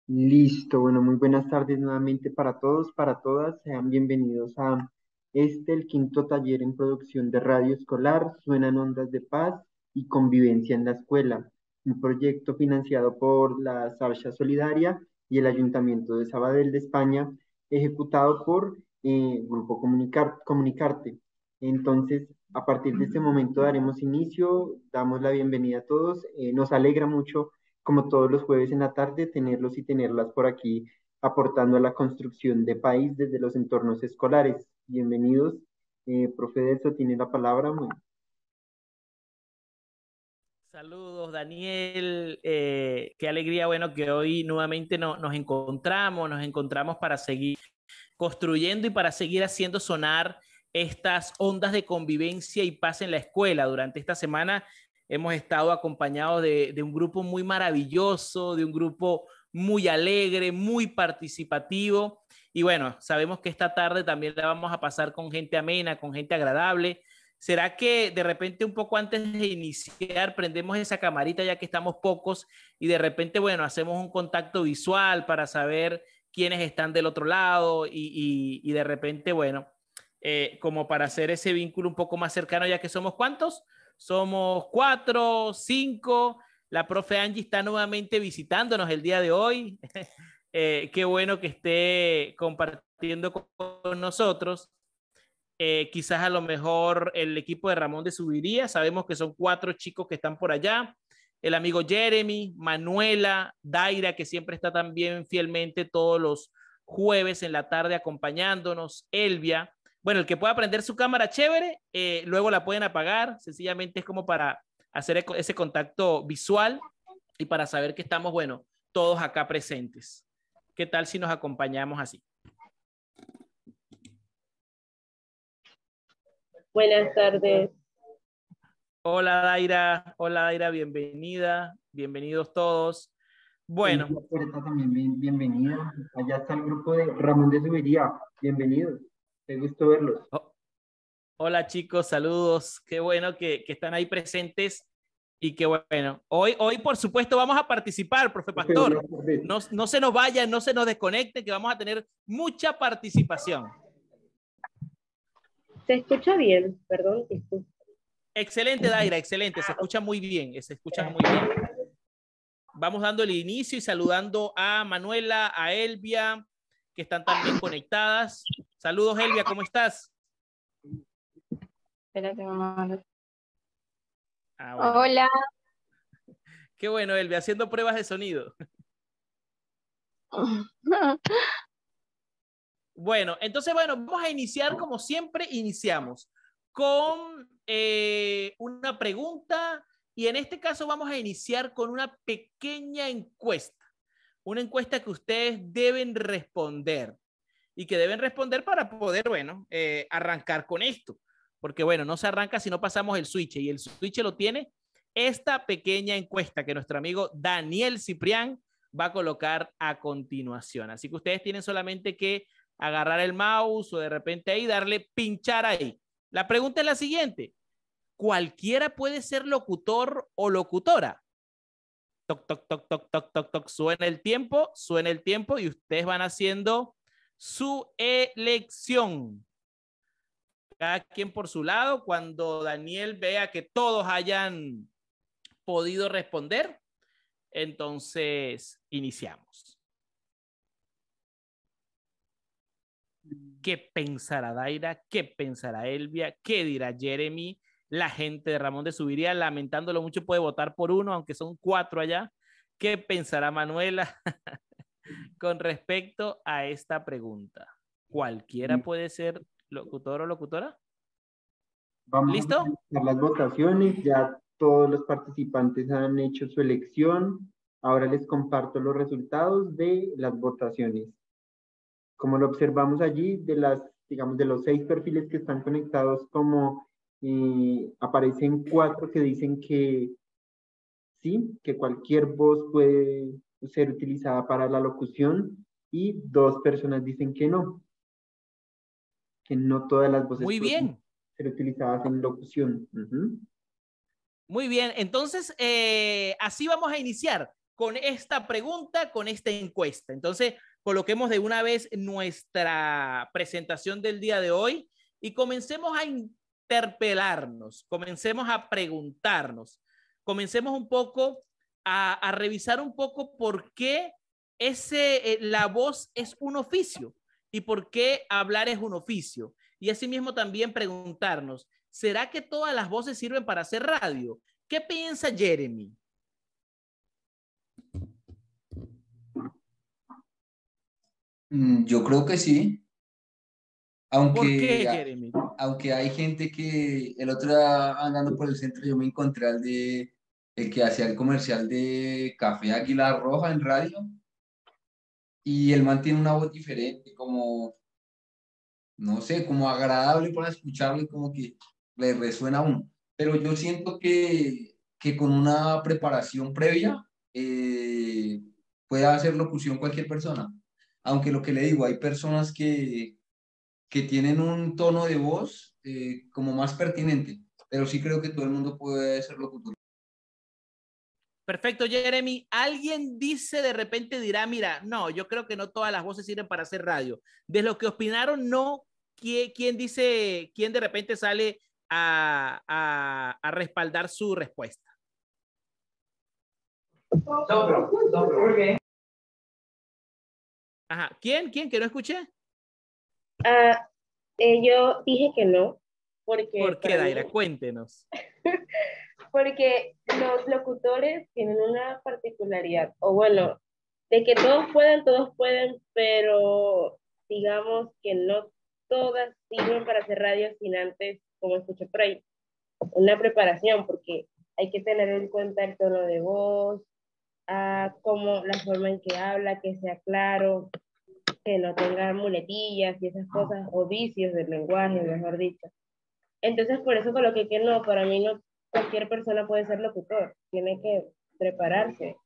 Listo, bueno, muy buenas tardes nuevamente para todos, para todas. Sean bienvenidos a el quinto taller en producción de radio escolar, Suenan Ondas de Paz y Convivencia en la Escuela, un proyecto financiado por la Sarsha Solidaria y el Ayuntamiento de Sabadell de España, ejecutado por Grupo Comunicarte. Entonces, a partir de este momento daremos inicio, damos la bienvenida a todos. Nos alegra mucho como todos los jueves en la tarde, tenerlos y tenerlas por aquí aportando a la construcción de país desde los entornos escolares. Bienvenidos. Profe Delso tiene la palabra. Saludos, Daniel. Qué alegría, bueno, que hoy nuevamente nos encontramos para seguir construyendo y para seguir haciendo sonar estas ondas de convivencia y paz en la escuela. Durante esta semana hemos estado acompañados de un grupo muy maravilloso, de un grupo muy alegre, muy participativo. Y bueno, sabemos que esta tarde también la vamos a pasar con gente amena, con gente agradable. ¿Será que de repente un poco antes de iniciar prendemos esa camarita ya que estamos pocos y de repente, bueno, hacemos un contacto visual para saber quiénes están del otro lado y de repente, bueno, como para hacer ese vínculo un poco más cercano, ya que somos ¿cuántos? Somos cuatro, cinco. La profe Angie está nuevamente visitándonos el día de hoy. Qué bueno que esté compartiendo con nosotros. Quizás a lo mejor el equipo de Ramón de Subiría, sabemos que son cuatro chicos que están por allá, el amigo Jeremy, Manuela, Daira, que siempre está también fielmente todos los jueves en la tarde acompañándonos, Elvia. Bueno, el que pueda prender su cámara chévere, luego la pueden apagar, sencillamente es como para hacer ese contacto visual y para saber que estamos, bueno, todos acá presentes. ¿Qué tal si nos acompañamos así? Buenas tardes. Hola Daira, bienvenida, bienvenidos todos. Bueno, Elvia Puerta también bienvenida. Allá está el grupo de Ramón de Subiría. Bienvenidos. Qué gusto verlos. oh, hola chicos, saludos, qué bueno que están ahí presentes y que bueno, hoy por supuesto vamos a participar, profe Profe, buenas Pastor, tardes. no se nos vayan, no se nos desconecten, que vamos a tener mucha participación. ¿Se escucha bien? Perdón, disculpe. Excelente Daira, excelente, se escucha muy bien, se escucha muy bien. Vamos dando el inicio y saludando a Manuela, a Elvia, que están también conectadas. Saludos Elvia, ¿cómo estás? Espérate, mamá. Ah, bueno. Hola. Qué bueno, Elvia, haciendo pruebas de sonido. Bueno, entonces, bueno, vamos a iniciar como siempre iniciamos con una pregunta y en este caso vamos a iniciar con una pequeña encuesta, una encuesta que ustedes deben responder y que deben responder para poder, bueno, arrancar con esto, porque bueno, no se arranca si no pasamos el switch y el switch lo tiene esta pequeña encuesta que nuestro amigo Daniel Ciprián va a colocar a continuación. Así que ustedes tienen solamente que agarrar el mouse o de repente ahí darle pinchar ahí. La pregunta es la siguiente. ¿Cualquiera puede ser locutor o locutora? Toc, toc, toc, toc, toc, toc, toc. Suena el tiempo y ustedes van haciendo su elección. Cada quien por su lado. Cuando Daniel vea que todos hayan podido responder, entonces iniciamos. ¿Qué pensará Daira? ¿Qué pensará Elvia? ¿Qué dirá Jeremy? La gente de Ramón de Subiría, lamentándolo mucho, puede votar por uno, aunque son cuatro allá. ¿Qué pensará Manuela con respecto a esta pregunta? ¿Cualquiera puede ser locutor o locutora? Vamos a ¿Listo? finalizar las votaciones. Ya todos los participantes han hecho su elección. Ahora les comparto los resultados de las votaciones. Como lo observamos allí, digamos, de los 6 perfiles que están conectados, como aparecen 4 que dicen que sí, que cualquier voz puede ser utilizada para la locución y 2 personas dicen que no todas las voces Muy pueden bien. ser utilizadas en locución. Muy bien, entonces así vamos a iniciar. con esta pregunta, con esta encuesta. Entonces, coloquemos de una vez nuestra presentación del día de hoy y comencemos a interpelarnos, comencemos a preguntarnos, comencemos un poco a revisar un poco por qué la voz es un oficio y por qué hablar es un oficio. Y asimismo también preguntarnos, ¿será que todas las voces sirven para hacer radio? ¿Qué piensa Jeremy? Yo creo que sí, ¿Por qué, aunque, Jeremy? aunque hay gente que el otro día andando por el centro yo me encontré el que hacía el comercial de Café Águila Roja en radio y el man tiene una voz diferente, como, no sé, como agradable para escucharlo y como que le resuena a uno. Pero yo siento que con una preparación previa puede hacer locución cualquier persona. Aunque lo que le digo, hay personas que tienen un tono de voz como más pertinente, pero sí creo que todo el mundo puede ser locutor. Perfecto, Jeremy. Alguien dice de repente, dirá, mira, no, yo creo que no todas las voces sirven para hacer radio. De lo que opinaron, no, ¿quién dice, quién de repente sale a respaldar su respuesta? Ajá, ¿quién? Que no escuché. Yo dije que no, porque ¿Por qué, para mí, Daira? Cuéntenos. porque los locutores tienen una particularidad, o bueno, de que todos pueden, pero digamos que no todas sirven para hacer radio sin antes, como escuché por ahí, una preparación, porque hay que tener en cuenta el tono de voz, como la forma en que habla, que sea claro, que no tenga muletillas y esas cosas, o vicios del lenguaje, mejor dicho. Entonces, por eso coloqué que no, para mí no cualquier persona puede ser locutor, tiene que prepararse.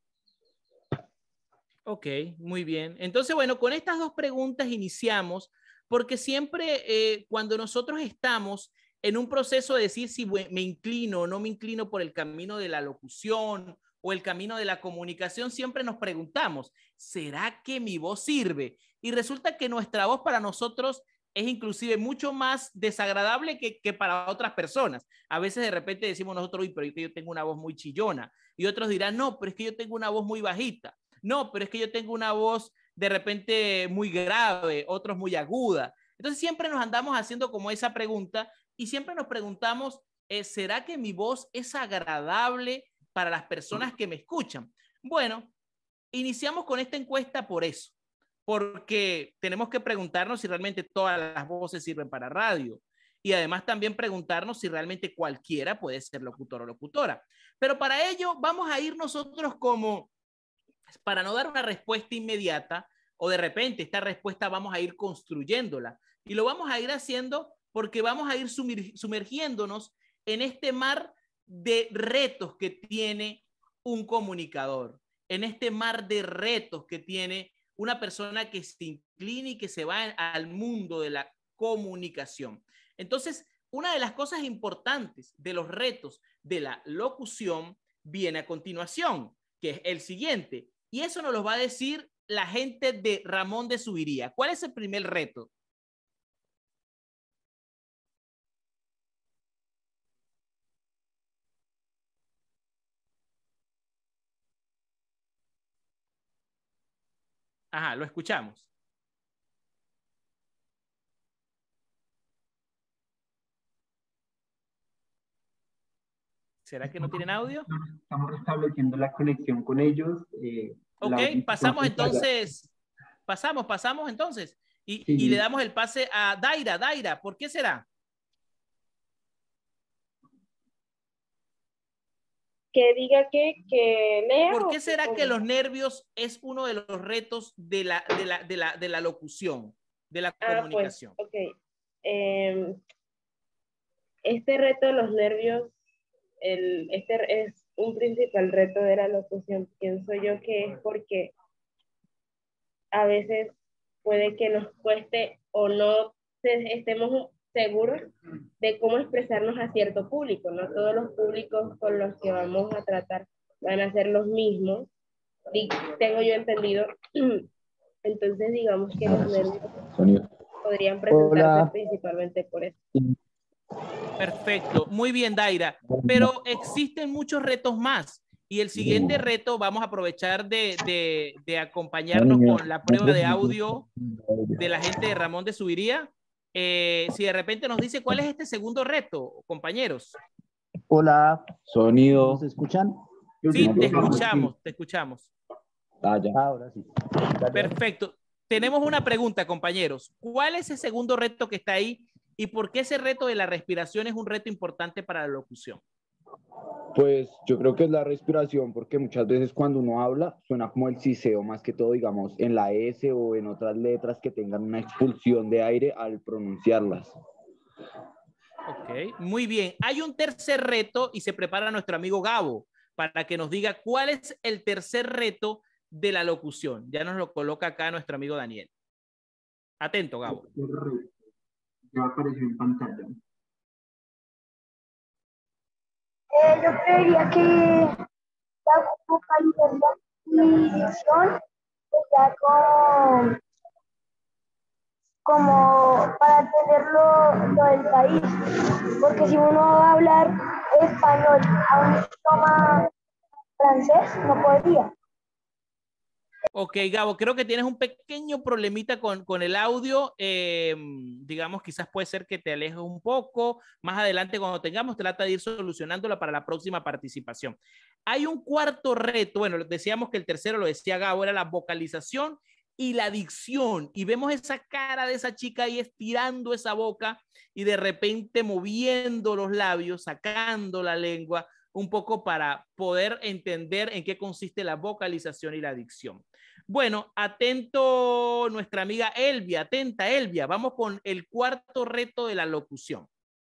Ok, muy bien. Entonces, bueno, con estas dos preguntas iniciamos, porque siempre cuando nosotros estamos en un proceso de decir si me inclino o no me inclino por el camino de la locución o el camino de la comunicación, siempre nos preguntamos, ¿será que mi voz sirve? Y resulta que nuestra voz para nosotros es inclusive mucho más desagradable que para otras personas. A veces de repente decimos nosotros, uy, pero yo tengo una voz muy chillona. Y otros dirán, no, pero es que yo tengo una voz muy bajita. No, pero es que yo tengo una voz de repente muy grave, otros muy aguda. Entonces siempre nos andamos haciendo como esa pregunta y siempre nos preguntamos, ¿será que mi voz es agradable para las personas que me escuchan? Bueno, iniciamos con esta encuesta por eso, porque tenemos que preguntarnos si realmente todas las voces sirven para radio y además también preguntarnos si realmente cualquiera puede ser locutor o locutora. Pero para ello vamos a ir nosotros como para no dar una respuesta inmediata o de repente esta respuesta vamos a ir construyéndola y lo vamos a ir haciendo porque vamos a ir sumergiéndonos en este mar de retos que tiene un comunicador, en este mar de retos que tiene una persona que se inclina y que se va al mundo de la comunicación. Entonces, una de las cosas importantes de los retos de la locución viene a continuación, que es el siguiente. Y eso nos lo va a decir la gente de Ramón de Subiría. ¿Cuál es el primer reto? Ajá, lo escuchamos. ¿Será que no tienen audio? Estamos restableciendo la conexión con ellos. Ok, pasamos entonces. Pasamos entonces. Y le Sí, damos el pase a Daira. Daira, ¿por qué será? Que diga que lea ¿Por o qué que será que cómo. los nervios es uno de los retos de la locución, de la Pues, comunicación? ok. Eh, este reto de los nervios, este es un principal reto de la locución. Pienso yo que es porque a veces puede que nos cueste o no estemos seguros de cómo expresarnos a cierto público. No todos los públicos con los que vamos a tratar van a ser los mismos tengo yo entendido. Entonces, digamos que los nervios Sonido. podrían presentarse Hola. principalmente por eso. Perfecto, muy bien, Daira. Pero existen muchos retos más. Y el siguiente reto, vamos a aprovechar de acompañarnos con la prueba de audio de la gente de Ramón de Subiría. Si de repente nos dice cuál es este segundo reto, compañeros. Hola. Sonido. ¿Se escuchan? Sí, No, te por favor, escuchamos, te escuchamos. Ah, ya. Ahora sí. Perfecto. Tenemos una pregunta, compañeros. ¿Cuál es el segundo reto que está ahí y por qué ese reto de la respiración es un reto importante para la locución? Pues yo creo que es la respiración, porque muchas veces cuando uno habla suena como el siseo, más que todo, digamos, en la S o en otras letras que tengan una expulsión de aire al pronunciarlas. Ok, muy bien. Hay un tercer reto y se prepara nuestro amigo Gabo para que nos diga cuál es el tercer reto de la locución. Ya nos lo coloca acá nuestro amigo Daniel. Atento, Gabo. ya apareció en pantalla. Yo creería que la vocalización está como para entender lo del país, porque si uno va a hablar español a un idioma francés, no podría. Ok, Gabo, creo que tienes un pequeño problemita con el audio. Digamos, quizás puede ser que te alejes un poco. Más adelante, cuando tengamos, trata de ir solucionándola para la próxima participación. Hay un cuarto reto. Bueno, decíamos que el tercero, lo decía Gabo, era la vocalización y la dicción. Y vemos esa cara de esa chica ahí estirando esa boca y de repente moviendo los labios, sacando la lengua un poco para poder entender en qué consiste la vocalización y la dicción. Bueno, atento nuestra amiga Elvia, atenta Elvia, vamos con el cuarto reto de la locución.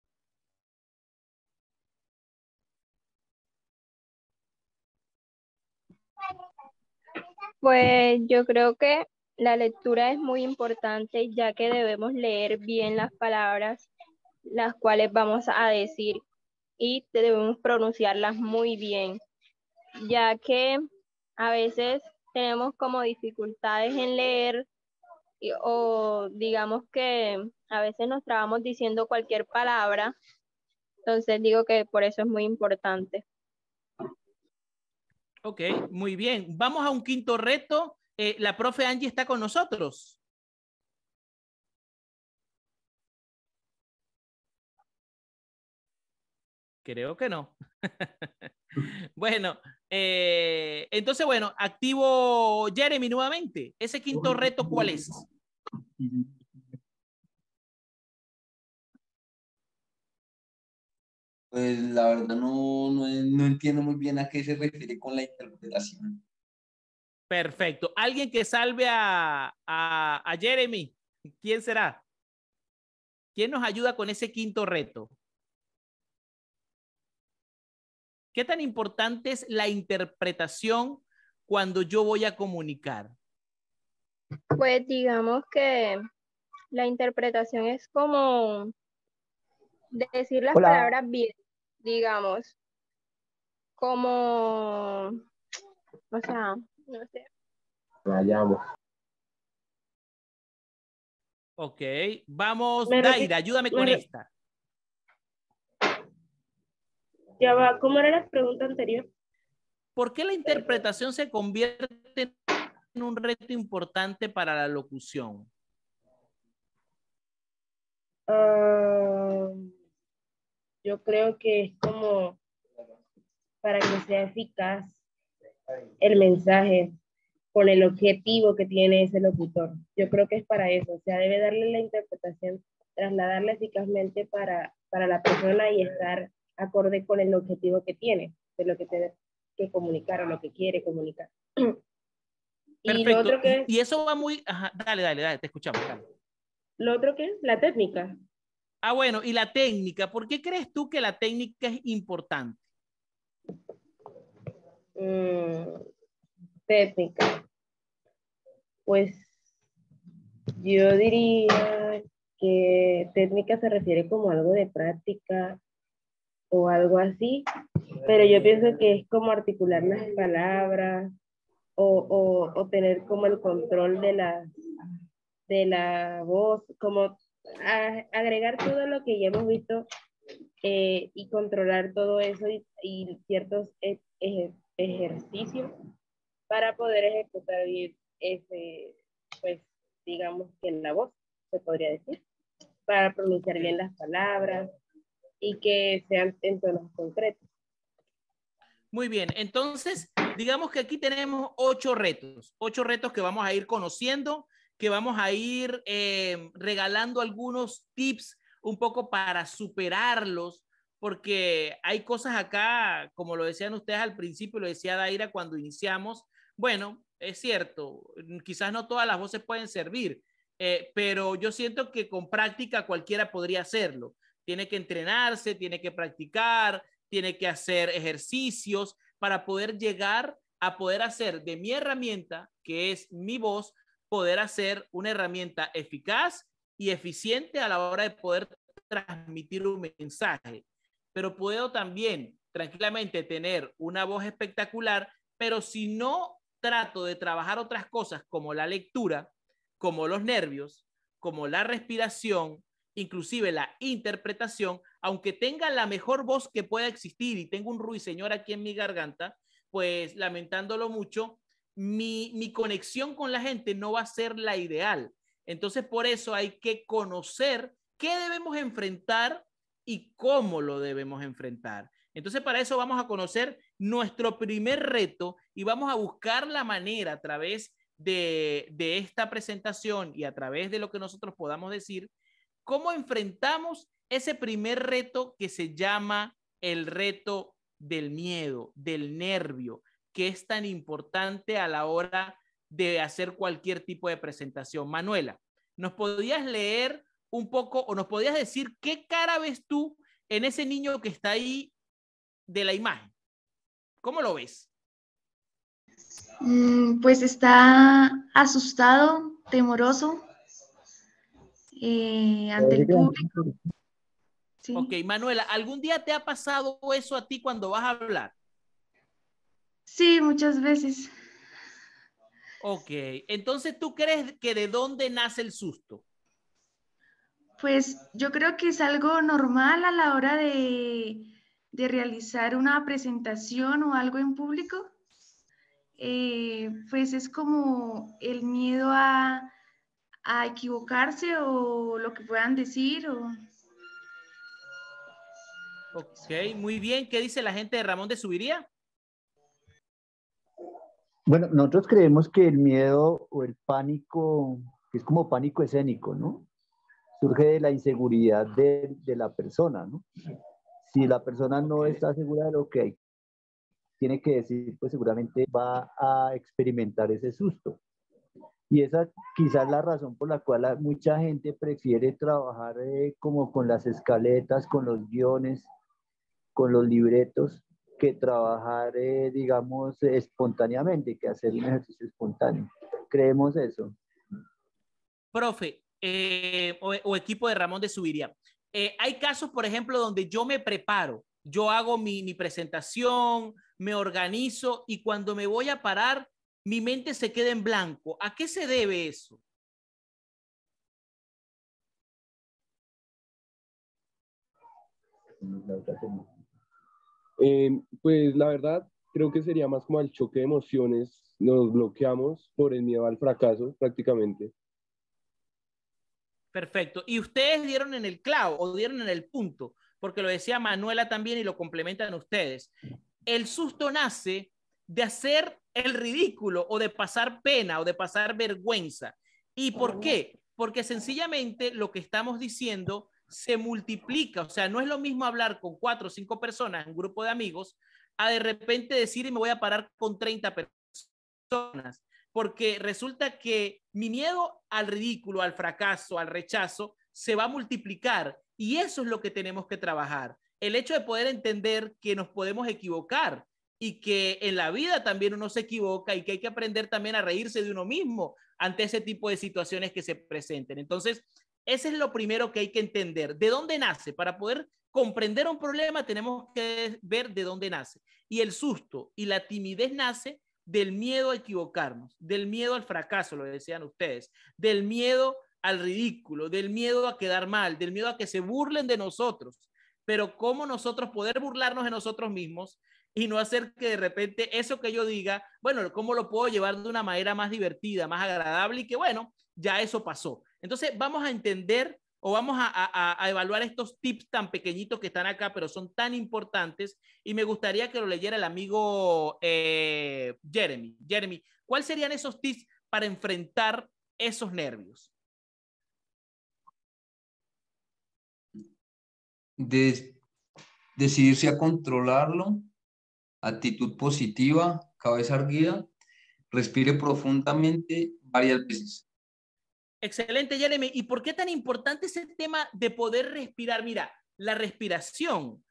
Pues yo creo que la lectura es muy importante, ya que debemos leer bien las palabras las cuales vamos a decir y debemos pronunciarlas muy bien, ya que a veces tenemos como dificultades en leer o digamos que a veces nos trabamos diciendo cualquier palabra, entonces digo que por eso es muy importante. Ok, muy bien. Vamos a un quinto reto. La profe Angie está con nosotros. Creo que no. Bueno, entonces, bueno, activo Jeremy nuevamente. ¿Ese quinto reto cuál es? Pues la verdad no entiendo muy bien a qué se refiere con la interpretación. Perfecto. ¿Alguien que salve a Jeremy? ¿Quién será? ¿Quién nos ayuda con ese quinto reto? ¿Qué tan importante es la interpretación cuando yo voy a comunicar? Pues digamos que la interpretación es como decir las palabras bien, digamos, como, o sea, no sé. Rayamos. Ok, vamos, Me repi- Daira, ayúdame me con re- esta. Ya va, ¿cómo era la pregunta anterior? ¿Por qué la interpretación se convierte en un reto importante para la locución? Ah, yo creo que es como para que sea eficaz el mensaje con el objetivo que tiene ese locutor. Yo creo que es para eso, o sea, debe darle la interpretación, trasladarla eficazmente para la persona y estar acorde con el objetivo que tiene, de lo que tiene que comunicar o lo que quiere comunicar. Y lo Perfecto. otro que es, Y eso va muy... Ajá, dale, te escuchamos. Dale. lo otro que es la técnica. Ah, bueno, y la técnica. ¿Por qué crees tú que la técnica es importante? Técnica. Pues yo diría que técnica se refiere como algo de práctica o algo así, pero yo pienso que es como articular las palabras o tener como el control de la voz, como agregar todo lo que ya hemos visto y controlar todo eso y ciertos ejercicios para poder ejecutar bien ese, pues digamos que la voz, se podría decir, para pronunciar bien las palabras y que sean en tonos concretos. Muy bien, entonces digamos que aquí tenemos 8 retos que vamos a ir conociendo, que vamos a ir regalando algunos tips un poco para superarlos, porque hay cosas acá, como lo decían ustedes al principio, lo decía Daira cuando iniciamos, bueno, es cierto, quizás no todas las voces pueden servir, pero yo siento que con práctica cualquiera podría hacerlo. Tiene que entrenarse, tiene que practicar, tiene que hacer ejercicios para poder llegar a poder hacer de mi herramienta, que es mi voz, poder hacer una herramienta eficaz y eficiente a la hora de poder transmitir un mensaje. Pero puedo también tranquilamente tener una voz espectacular, pero si no trato de trabajar otras cosas como la lectura, como los nervios, como la respiración, inclusive la interpretación, aunque tenga la mejor voz que pueda existir y tengo un ruiseñor aquí en mi garganta, pues lamentándolo mucho, mi conexión con la gente no va a ser la ideal. Entonces, por eso hay que conocer qué debemos enfrentar y cómo lo debemos enfrentar. Entonces, para eso vamos a conocer nuestro primer reto y vamos a buscar la manera a través de esta presentación y a través de lo que nosotros podamos decir, cómo enfrentamos ese primer reto que se llama el reto del miedo, del nervio, que es tan importante a la hora de hacer cualquier tipo de presentación. Manuela, ¿nos podías leer un poco o nos podías decir qué cara ves tú en ese niño que está ahí de la imagen? ¿Cómo lo ves? Pues está asustado, temoroso ante el público. Sí. Ok, Manuela, ¿algún día te ha pasado eso a ti cuando vas a hablar? Sí, muchas veces. Ok, entonces ¿tú crees que de dónde nace el susto? Pues yo creo que es algo normal a la hora de realizar una presentación o algo en público. Pues es como el miedo a equivocarse o lo que puedan decir. Ok, muy bien. ¿Qué dice la gente de Ramón de Subiría? Bueno, nosotros creemos que el miedo o el pánico, que es como pánico escénico, ¿no? Surge de la inseguridad de la persona, ¿no? Si la persona no está segura de lo que tiene que decir, pues seguramente va a experimentar ese susto. Y esa quizás la razón por la cual mucha gente prefiere trabajar como con las escaletas, con los guiones, con los libretos, que trabajar, digamos, espontáneamente, que hacer un ejercicio espontáneo. ¿Creemos eso? Profe, o equipo de Ramón de Subiría. Hay casos, por ejemplo, donde yo me preparo, yo hago mi presentación, me organizo y cuando me voy a parar, mi mente se queda en blanco. ¿A qué se debe eso? Pues la verdad, creo que sería más como el choque de emociones. Nos bloqueamos por el miedo al fracaso prácticamente. Perfecto. Y ustedes dieron en el clavo o dieron en el punto, porque lo decía Manuela también y lo complementan ustedes. El susto nace de hacer el ridículo o de pasar pena o de pasar vergüenza. ¿Y por qué? Porque sencillamente lo que estamos diciendo se multiplica. O sea, no es lo mismo hablar con 4 o 5 personas, un grupo de amigos, a de repente decir y me voy a parar con 30 personas. Porque resulta que mi miedo al ridículo, al fracaso, al rechazo, se va a multiplicar. Y eso es lo que tenemos que trabajar. El hecho de poder entender que nos podemos equivocar y que en la vida también uno se equivoca y que hay que aprender también a reírse de uno mismo ante ese tipo de situaciones que se presenten. Entonces, ese es lo primero que hay que entender. ¿De dónde nace? Para poder comprender un problema tenemos que ver de dónde nace. Y el susto y la timidez nace del miedo a equivocarnos, del miedo al fracaso, lo decían ustedes, del miedo al ridículo, del miedo a quedar mal, del miedo a que se burlen de nosotros, pero cómo nosotros poder burlarnos de nosotros mismos y no hacer que de repente eso que yo diga, bueno, cómo lo puedo llevar de una manera más divertida, más agradable y que bueno, ya eso pasó. Entonces vamos a entender o vamos a evaluar estos tips tan pequeñitos que están acá, pero son tan importantes y me gustaría que lo leyera el amigo Jeremy. Jeremy, ¿cuáles serían esos tips para enfrentar esos nervios? Decidirse a controlarlo, actitud positiva, cabeza erguida, respire profundamente varias veces. Excelente, Jeremy. ¿Y por qué tan importante ese tema de poder respirar? Mira, la respiración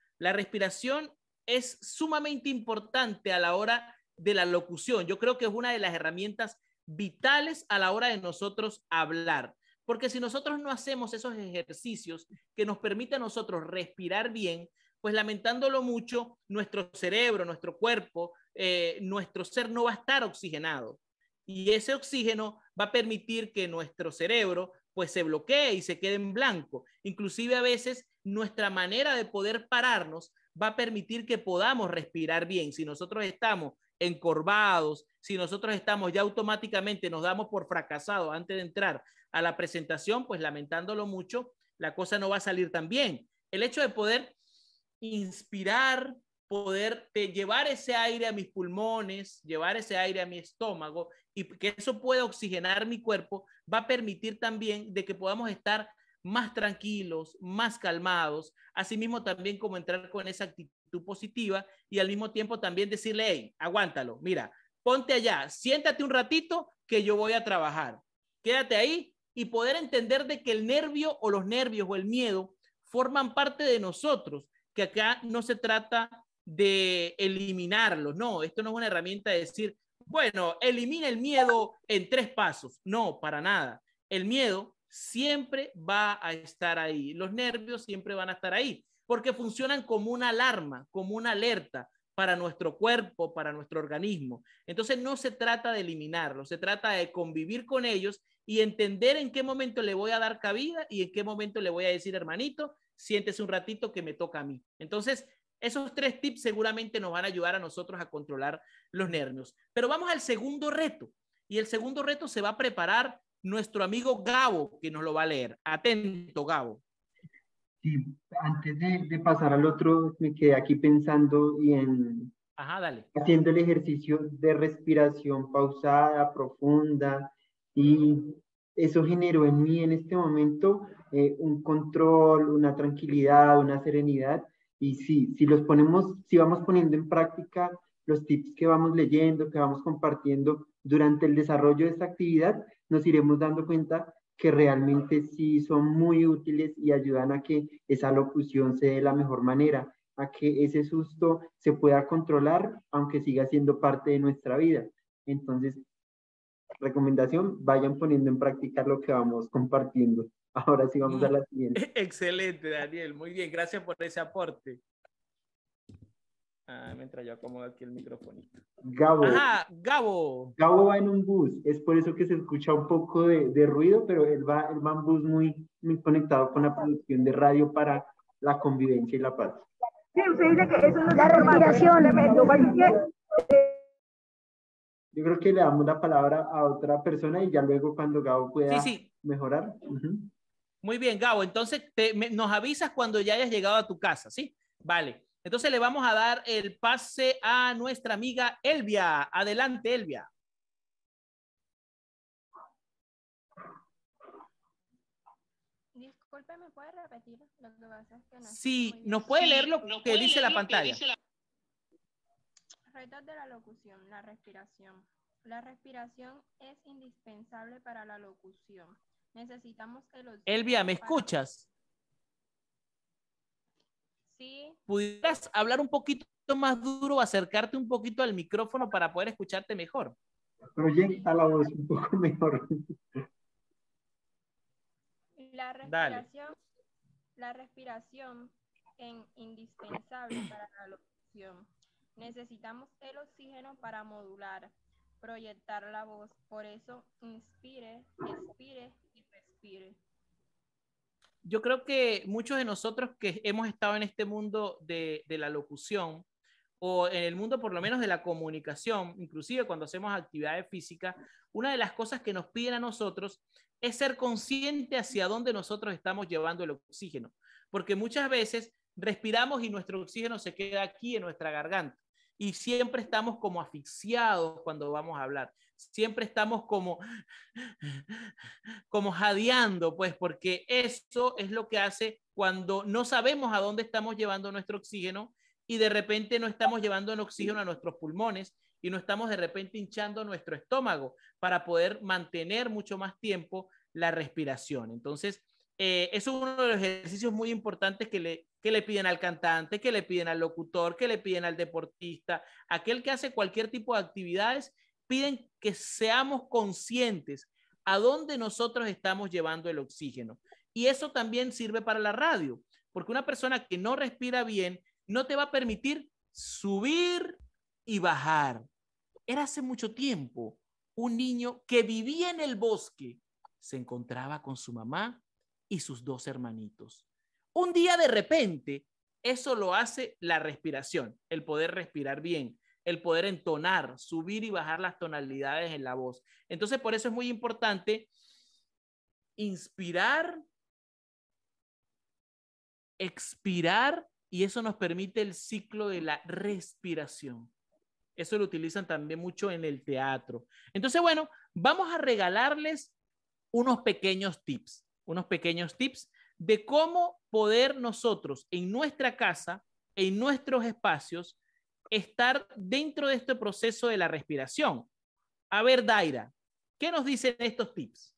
es sumamente importante a la hora de la locución. Yo creo que es una de las herramientas vitales a la hora de nosotros hablar. Porque si nosotros no hacemos esos ejercicios que nos permiten a nosotros respirar bien, pues lamentándolo mucho, nuestro cerebro, nuestro cuerpo, nuestro ser no va a estar oxigenado. Y ese oxígeno va a permitir que nuestro cerebro pues se bloquee y se quede en blanco. Inclusive a veces nuestra manera de poder pararnos va a permitir que podamos respirar bien. Si nosotros estamos encorvados, si nosotros estamos ya automáticamente nos damos por fracasados antes de entrar a la presentación, pues lamentándolo mucho, la cosa no va a salir tan bien. El hecho de poder inspirar, poder llevar ese aire a mis pulmones, llevar ese aire a mi estómago y que eso pueda oxigenar mi cuerpo, va a permitir también de que podamos estar más tranquilos, más calmados, asimismo también como entrar con esa actitud positiva y al mismo tiempo también decirle, hey, aguántalo, mira, ponte allá, siéntate un ratito que yo voy a trabajar, quédate ahí y poder entender de que el nervio o los nervios o el miedo forman parte de nosotros, que acá no se trata de eliminarlos, no, esto no es una herramienta de decir, bueno, elimina el miedo en 3 pasos, no, para nada, el miedo siempre va a estar ahí, los nervios siempre van a estar ahí, porque funcionan como una alarma, como una alerta para nuestro cuerpo, para nuestro organismo. Entonces no se trata de eliminarlos, se trata de convivir con ellos y entender en qué momento le voy a dar cabida y en qué momento le voy a decir, hermanito, siéntese un ratito que me toca a mí. Entonces, esos 3 tips seguramente nos van a ayudar a nosotros a controlar los nervios. Pero vamos al segundo reto. Y el segundo reto se va a preparar nuestro amigo Gabo, que nos lo va a leer. Atento, Gabo. Sí, antes de pasar al otro, me quedé aquí pensando y Ajá, dale. haciendo el ejercicio de respiración pausada, profunda, y eso generó en mí en este momento un control, una tranquilidad, una serenidad, y sí, si vamos poniendo en práctica los tips que vamos leyendo, que vamos compartiendo durante el desarrollo de esta actividad, nos iremos dando cuenta que realmente sí son muy útiles y ayudan a que esa locución se dé de la mejor manera, a que ese susto se pueda controlar, aunque siga siendo parte de nuestra vida. Entonces, recomendación, vayan poniendo en práctica lo que vamos compartiendo. Ahora sí vamos a la siguiente. Excelente, Daniel. Muy bien, gracias por ese aporte. Mientras yo acomodo aquí el microfonito. Gabo. Ajá, Gabo. Gabo va en un bus, es por eso que se escucha un poco de ruido, pero él va en bus muy conectado con la producción de radio para la convivencia y la paz. Sí, usted dice que eso no es la respiración. Yo creo que le damos la palabra a otra persona y ya luego cuando Gabo pueda mejorar. Muy bien, Gabo. Entonces nos avisas cuando ya hayas llegado a tu casa, ¿sí? Vale. Entonces le vamos a dar el pase a nuestra amiga Elvia. Adelante, Elvia. Disculpe, ¿me puede repetir? Lo que pasa es que no. Sí, ¿nos puede leer lo que dice la pantalla? Retos de la locución, la respiración. La respiración es indispensable para la locución. Necesitamos el oxígeno. Elvia, ¿me escuchas? Sí. ¿Pudieras hablar un poquito más duro o acercarte un poquito al micrófono para poder escucharte mejor? Proyecta la voz un poco mejor. La respiración es indispensable para la locución. Necesitamos el oxígeno para modular, proyectar la voz. Por eso, inspire, expire y respire. Yo creo que muchos de nosotros que hemos estado en este mundo de la locución, o en el mundo por lo menos de la comunicación, inclusive cuando hacemos actividades físicas, una de las cosas que nos piden a nosotros es ser consciente hacia dónde nosotros estamos llevando el oxígeno, porque muchas veces respiramos y nuestro oxígeno se queda aquí en nuestra garganta y siempre estamos como asfixiados cuando vamos a hablar, siempre estamos como jadeando, pues porque eso es lo que hace cuando no sabemos a dónde estamos llevando nuestro oxígeno y de repente no estamos llevando el oxígeno a nuestros pulmones y no estamos de repente hinchando nuestro estómago para poder mantener mucho más tiempo la respiración. Entonces, eso es uno de los ejercicios muy importantes que le piden al cantante, que le piden al locutor, que le piden al deportista, aquel que hace cualquier tipo de actividades, piden que seamos conscientes a dónde nosotros estamos llevando el oxígeno. Y eso también sirve para la radio, porque una persona que no respira bien no te va a permitir subir y bajar. Era hace mucho tiempo un niño que vivía en el bosque, se encontraba con su mamá y sus dos hermanitos. Un día de repente, eso lo hace la respiración, el poder respirar bien, el poder entonar, subir y bajar las tonalidades en la voz. Entonces, por eso es muy importante inspirar, expirar, y eso nos permite el ciclo de la respiración. Eso lo utilizan también mucho en el teatro. Entonces, bueno, vamos a regalarles unos pequeños tips de cómo poder nosotros en nuestra casa, en nuestros espacios, estar dentro de este proceso de la respiración. A ver, Daira, ¿qué nos dicen estos tips?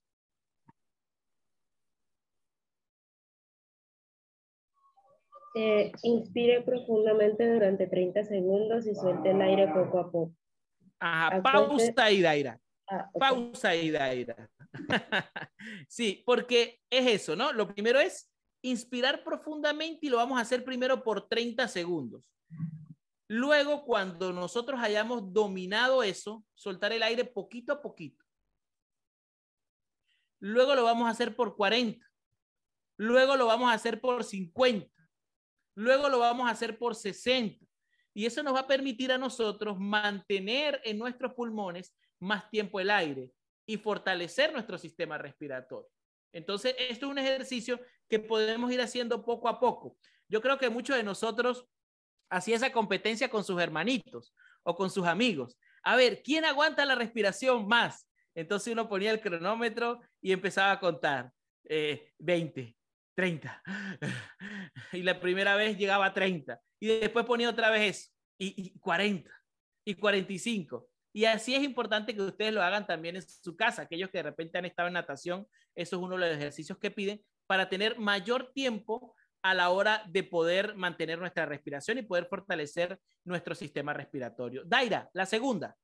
Inspire profundamente durante 30 segundos y suelte el aire poco a poco. Ajá, pausa ahí, Daira. Okay. Pausa ahí, Daira. Sí, porque es eso, ¿no? Lo primero es inspirar profundamente y lo vamos a hacer primero por 30 segundos. Luego, cuando nosotros hayamos dominado eso, soltar el aire poquito a poquito. Luego lo vamos a hacer por 40. Luego lo vamos a hacer por 50. Luego lo vamos a hacer por 60. Y eso nos va a permitir a nosotros mantener en nuestros pulmones más tiempo el aire y fortalecer nuestro sistema respiratorio. Entonces, esto es un ejercicio que podemos ir haciendo poco a poco. Yo creo que muchos de nosotros hacía esa competencia con sus hermanitos o con sus amigos. A ver, ¿quién aguanta la respiración más? Entonces uno ponía el cronómetro y empezaba a contar. 20, 30. Y la primera vez llegaba a 30. Y después ponía otra vez eso. Y 40. Y 45. Y así es importante que ustedes lo hagan también en su casa. Aquellos que de repente han estado en natación, eso es uno de los ejercicios que piden para tener mayor tiempo a la hora de poder mantener nuestra respiración y poder fortalecer nuestro sistema respiratorio. Daira, la segunda.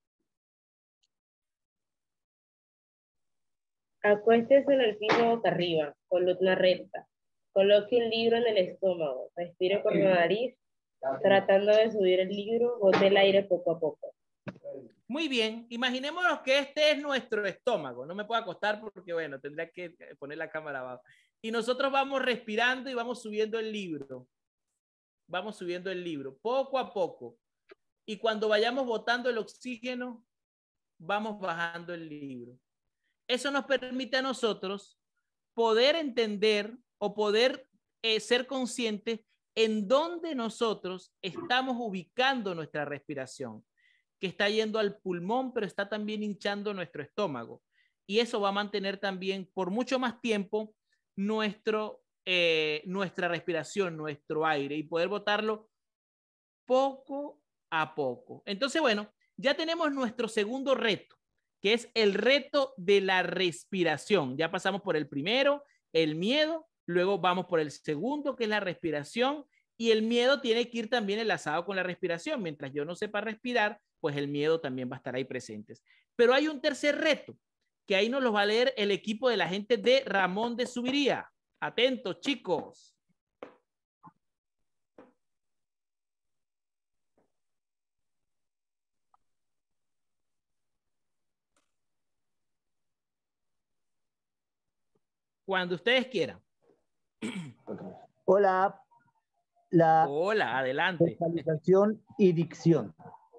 Acuéstese en el piso boca arriba, columna recta. Coloque un libro en el estómago. Respire por la nariz. Tratando de subir el libro, bote el aire poco a poco. Muy bien. Imaginémonos que este es nuestro estómago. No me puedo acostar porque, bueno, tendría que poner la cámara abajo. Y nosotros vamos respirando y vamos subiendo el libro. Vamos subiendo el libro, poco a poco. Y cuando vayamos botando el oxígeno, vamos bajando el libro. Eso nos permite a nosotros poder entender o poder ser conscientes en dónde nosotros estamos ubicando nuestra respiración, que está yendo al pulmón, pero está también hinchando nuestro estómago. Y eso va a mantener también por mucho más tiempo nuestra respiración, nuestro aire, y poder botarlo poco a poco. Entonces, bueno, ya tenemos nuestro segundo reto, que es el reto de la respiración. Ya pasamos por el primero, el miedo, luego vamos por el segundo, que es la respiración, y el miedo tiene que ir también enlazado con la respiración. Mientras yo no sepa respirar, pues el miedo también va a estar ahí presente. Pero hay un tercer reto, que ahí nos lo va a leer el equipo de la gente de Ramón de Subiría. Atentos, chicos. Cuando ustedes quieran. Hola. La Hola, adelante. vocalización y dicción.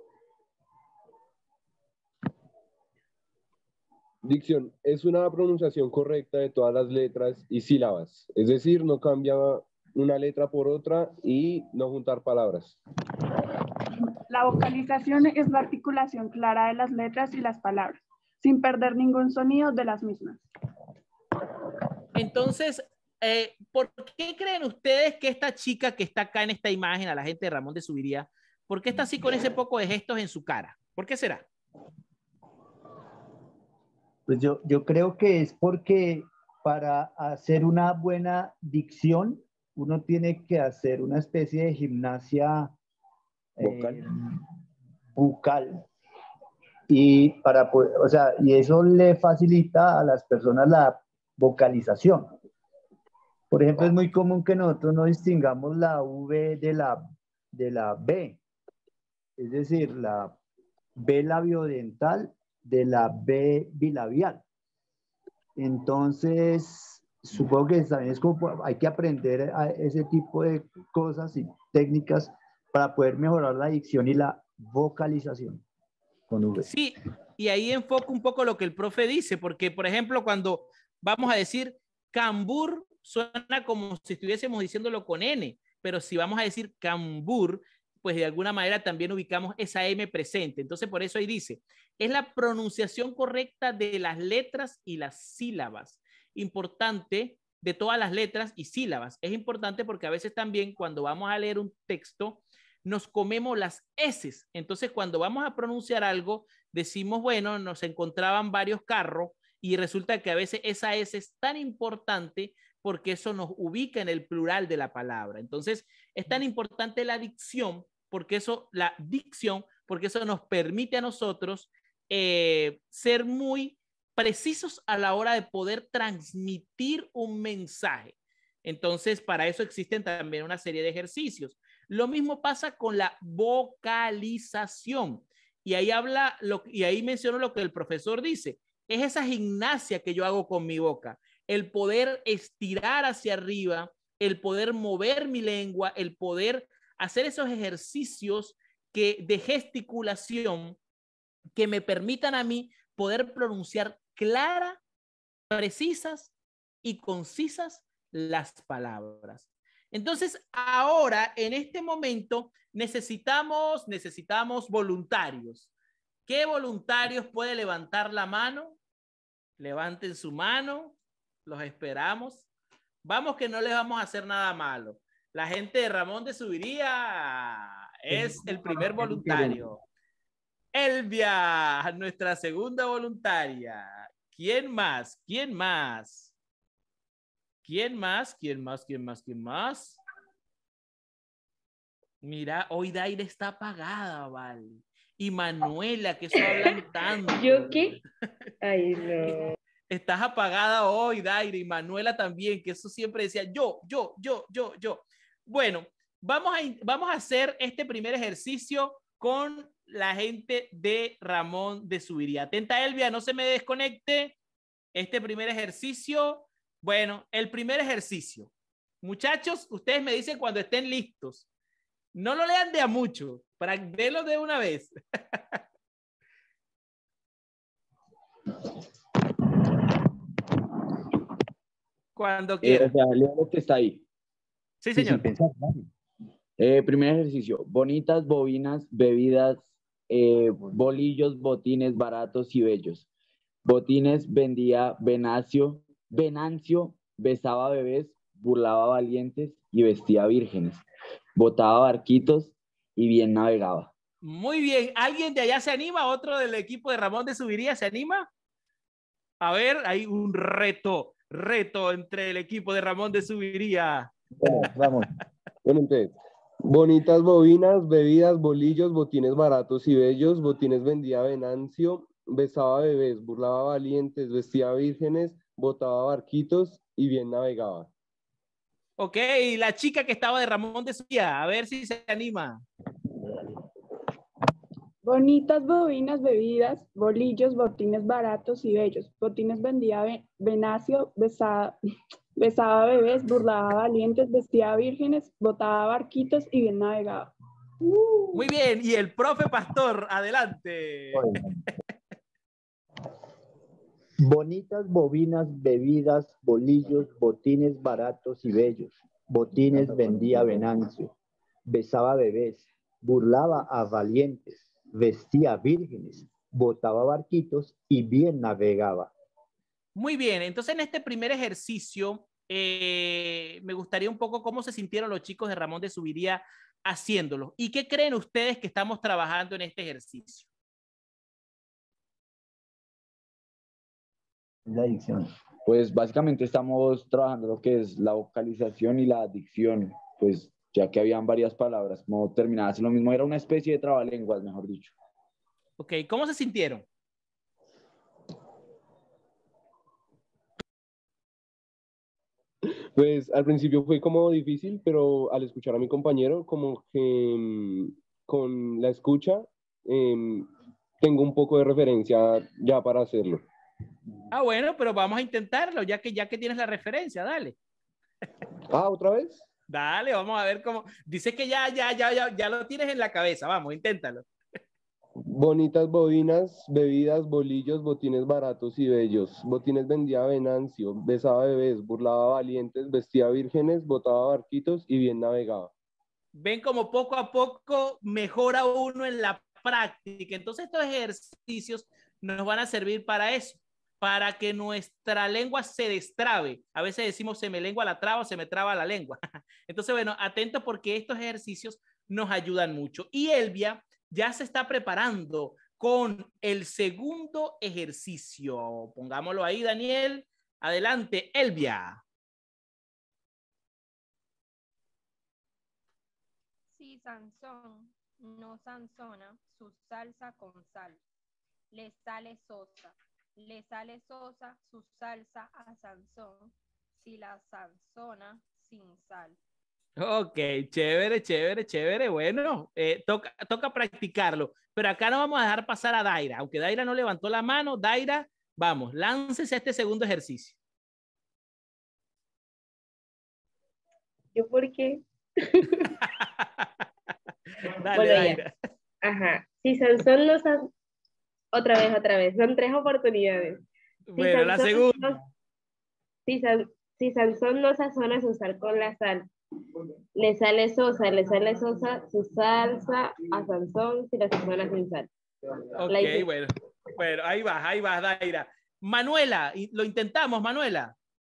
Dicción es una pronunciación correcta de todas las letras y sílabas, es decir, no cambia una letra por otra y no juntar palabras. La vocalización es la articulación clara de las letras y las palabras, sin perder ningún sonido de las mismas. Entonces, ¿por qué creen ustedes que esta chica que está acá en esta imagen, a la gente de Ramón de Subiría, por qué está así con ese poco de gestos en su cara? ¿Por qué será? Pues yo creo que es porque para hacer una buena dicción, uno tiene que hacer una especie de gimnasia bucal. Y para poder, o sea, y eso le facilita a las personas la vocalización. Por ejemplo, es muy común que nosotros no distingamos la V de la B. Es decir, la B labiodental de la B bilabial. Entonces, supongo que también es como hay que aprender a ese tipo de cosas y técnicas para poder mejorar la dicción y la vocalización con V. Sí, y ahí enfoco un poco lo que el profe dice, porque, por ejemplo, cuando vamos a decir cambur, suena como si estuviésemos diciéndolo con N, pero si vamos a decir cambur, pues de alguna manera también ubicamos esa M presente. Entonces, por eso ahí dice, es la pronunciación correcta de las letras y las sílabas. Importante, de todas las letras y sílabas. Es importante porque a veces también cuando vamos a leer un texto, nos comemos las S. Entonces, cuando vamos a pronunciar algo, decimos, bueno, nos encontraban varios carros y resulta que a veces esa S es tan importante porque eso nos ubica en el plural de la palabra. Entonces, es tan importante la dicción porque eso nos permite a nosotros ser muy precisos a la hora de poder transmitir un mensaje. Entonces, para eso existen también una serie de ejercicios. Lo mismo pasa con la vocalización. Y ahí menciono lo que el profesor dice. Es esa gimnasia que yo hago con mi boca. El poder estirar hacia arriba, el poder mover mi lengua, el poder hacer esos ejercicios de gesticulación que me permitan a mí poder pronunciar claras, precisas y concisas las palabras. Entonces, ahora, en este momento, necesitamos voluntarios. ¿Qué voluntarios puede levantar la mano? Levanten su mano, los esperamos. Vamos que no les vamos a hacer nada malo. La gente de Ramón de Subiría es el primer voluntario. Elvia, nuestra segunda voluntaria. ¿Quién más? ¿Quién más? ¿Quién más? ¿Quién más? ¿Quién más? ¿Quién más? Mira, hoy Daire está apagada, vale. Y Manuela, que eso hablan tanto. ¿Yo qué? Ay, no. Estás apagada hoy, Daire, y Manuela también, que eso siempre decía yo. Bueno, vamos a hacer este primer ejercicio con la gente de Ramón de Subiría. Atenta, Elvia, no se me desconecte. Este primer ejercicio, bueno, el primer ejercicio. Muchachos, ustedes me dicen cuando estén listos. No lo lean de a mucho, para verlo de una vez. Cuando quieran. O sea, leo lo que está ahí. Sí, señor. Sin pensar, ¿no? Primer ejercicio. Bonitas, bobinas, bebidas, bolillos, botines baratos y bellos. Botines vendía Venancio, besaba bebés, burlaba valientes y vestía vírgenes. Botaba barquitos y bien navegaba. Muy bien. ¿Alguien de allá se anima? ¿Otro del equipo de Ramón de Subiría se anima? A ver, hay un reto entre el equipo de Ramón de Subiría. Bueno, vamos. Bueno, entonces, bonitas bobinas, bebidas, bolillos, botines baratos y bellos. Botines vendía Venancio, besaba bebés, burlaba valientes, vestía vírgenes, botaba barquitos y bien navegaba. Ok, la chica que estaba de Ramón de Subiría, a ver si se anima. Bonitas bobinas, bebidas, bolillos, botines baratos y bellos. Botines vendía Venancio, besaba bebés, burlaba valientes, vestía vírgenes, botaba barquitos y bien navegaba. Muy bien, y el profe Pastor, adelante. Bonitas bobinas, bebidas, bolillos, botines baratos y bellos. Botines vendía Venancio, besaba bebés, burlaba a valientes, vestía vírgenes, botaba barquitos y bien navegaba. Muy bien, entonces en este primer ejercicio me gustaría un poco cómo se sintieron los chicos de Ramón de Subiría haciéndolo. ¿Y qué creen ustedes que estamos trabajando en este ejercicio? La dicción. Pues básicamente estamos trabajando lo que es la vocalización y la dicción, pues ya que habían varias palabras como terminadas en lo mismo, era una especie de trabalenguas, mejor dicho. Ok, ¿cómo se sintieron? Pues al principio fue como difícil, pero al escuchar a mi compañero, como que con la escucha tengo un poco de referencia ya para hacerlo. Ah, bueno, pero vamos a intentarlo, ya que tienes la referencia, dale. Ah, ¿otra vez? Dale, vamos a ver cómo. Dices que ya lo tienes en la cabeza, vamos, inténtalo. Bonitas bobinas, bebidas, bolillos, botines baratos y bellos. Botines vendía Venancio, besaba bebés, burlaba valientes, vestía vírgenes, botaba barquitos y bien navegaba. Ven como poco a poco mejora uno en la práctica. Entonces estos ejercicios nos van a servir para eso, para que nuestra lengua se destrabe. A veces decimos se me lengua la traba o se me traba la lengua. Entonces, bueno, atentos porque estos ejercicios nos ayudan mucho. Y Elvia ya se está preparando con el segundo ejercicio. Pongámoslo ahí, Daniel. Adelante, Elvia. Si Sansón no sanzona su salsa con sal, le sale sosa su salsa a Sansón, si la sanzona sin sal. Ok, chévere, chévere, chévere. Bueno, toca practicarlo. Pero acá no vamos a dejar pasar a Daira. Aunque Daira no levantó la mano, Daira, vamos, láncese a este segundo ejercicio. ¿Yo por qué? Dale, Bueno, Daira. ya. Ajá. Si Sansón no san... Otra vez. Son 3 oportunidades. Si Bueno, la Sansón segunda. no... si Sansón no sazona su sal con la sal, le sale sosa su salsa a Sansón si la sazona sin sal. Ok, bueno, ahí vas, Daira. Manuela, lo intentamos, Manuela.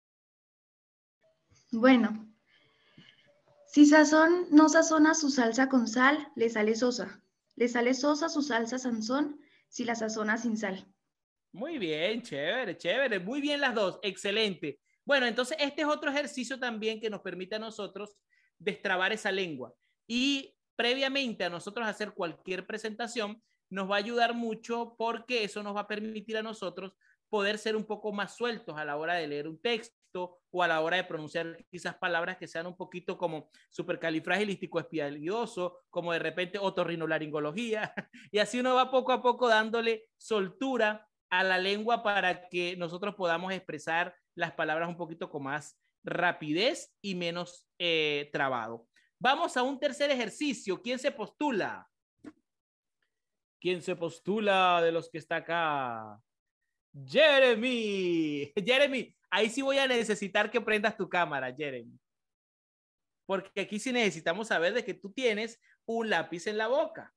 Bueno, si Sazón no sazona su salsa con sal, le sale sosa. Le sale sosa su salsa Sansón si la sazona sin sal. Muy bien, chévere, chévere. Muy bien las dos, excelente. Bueno, entonces este es otro ejercicio también que nos permite a nosotros destrabar esa lengua. Y previamente a nosotros hacer cualquier presentación, nos va a ayudar mucho porque eso nos va a permitir a nosotros poder ser un poco más sueltos a la hora de leer un texto o a la hora de pronunciar quizás palabras que sean un poquito como supercalifragilístico-espialidoso, como de repente otorrinolaringología, y así uno va poco a poco dándole soltura a la lengua para que nosotros podamos expresar las palabras un poquito con más rapidez y menos trabado. Vamos a un tercer ejercicio. ¿Quién se postula? ¿Quién se postula de los que está acá? Jeremy. Jeremy, ahí sí voy a necesitar que prendas tu cámara, Jeremy. Porque aquí sí necesitamos saber de que tú tienes un lápiz en la boca.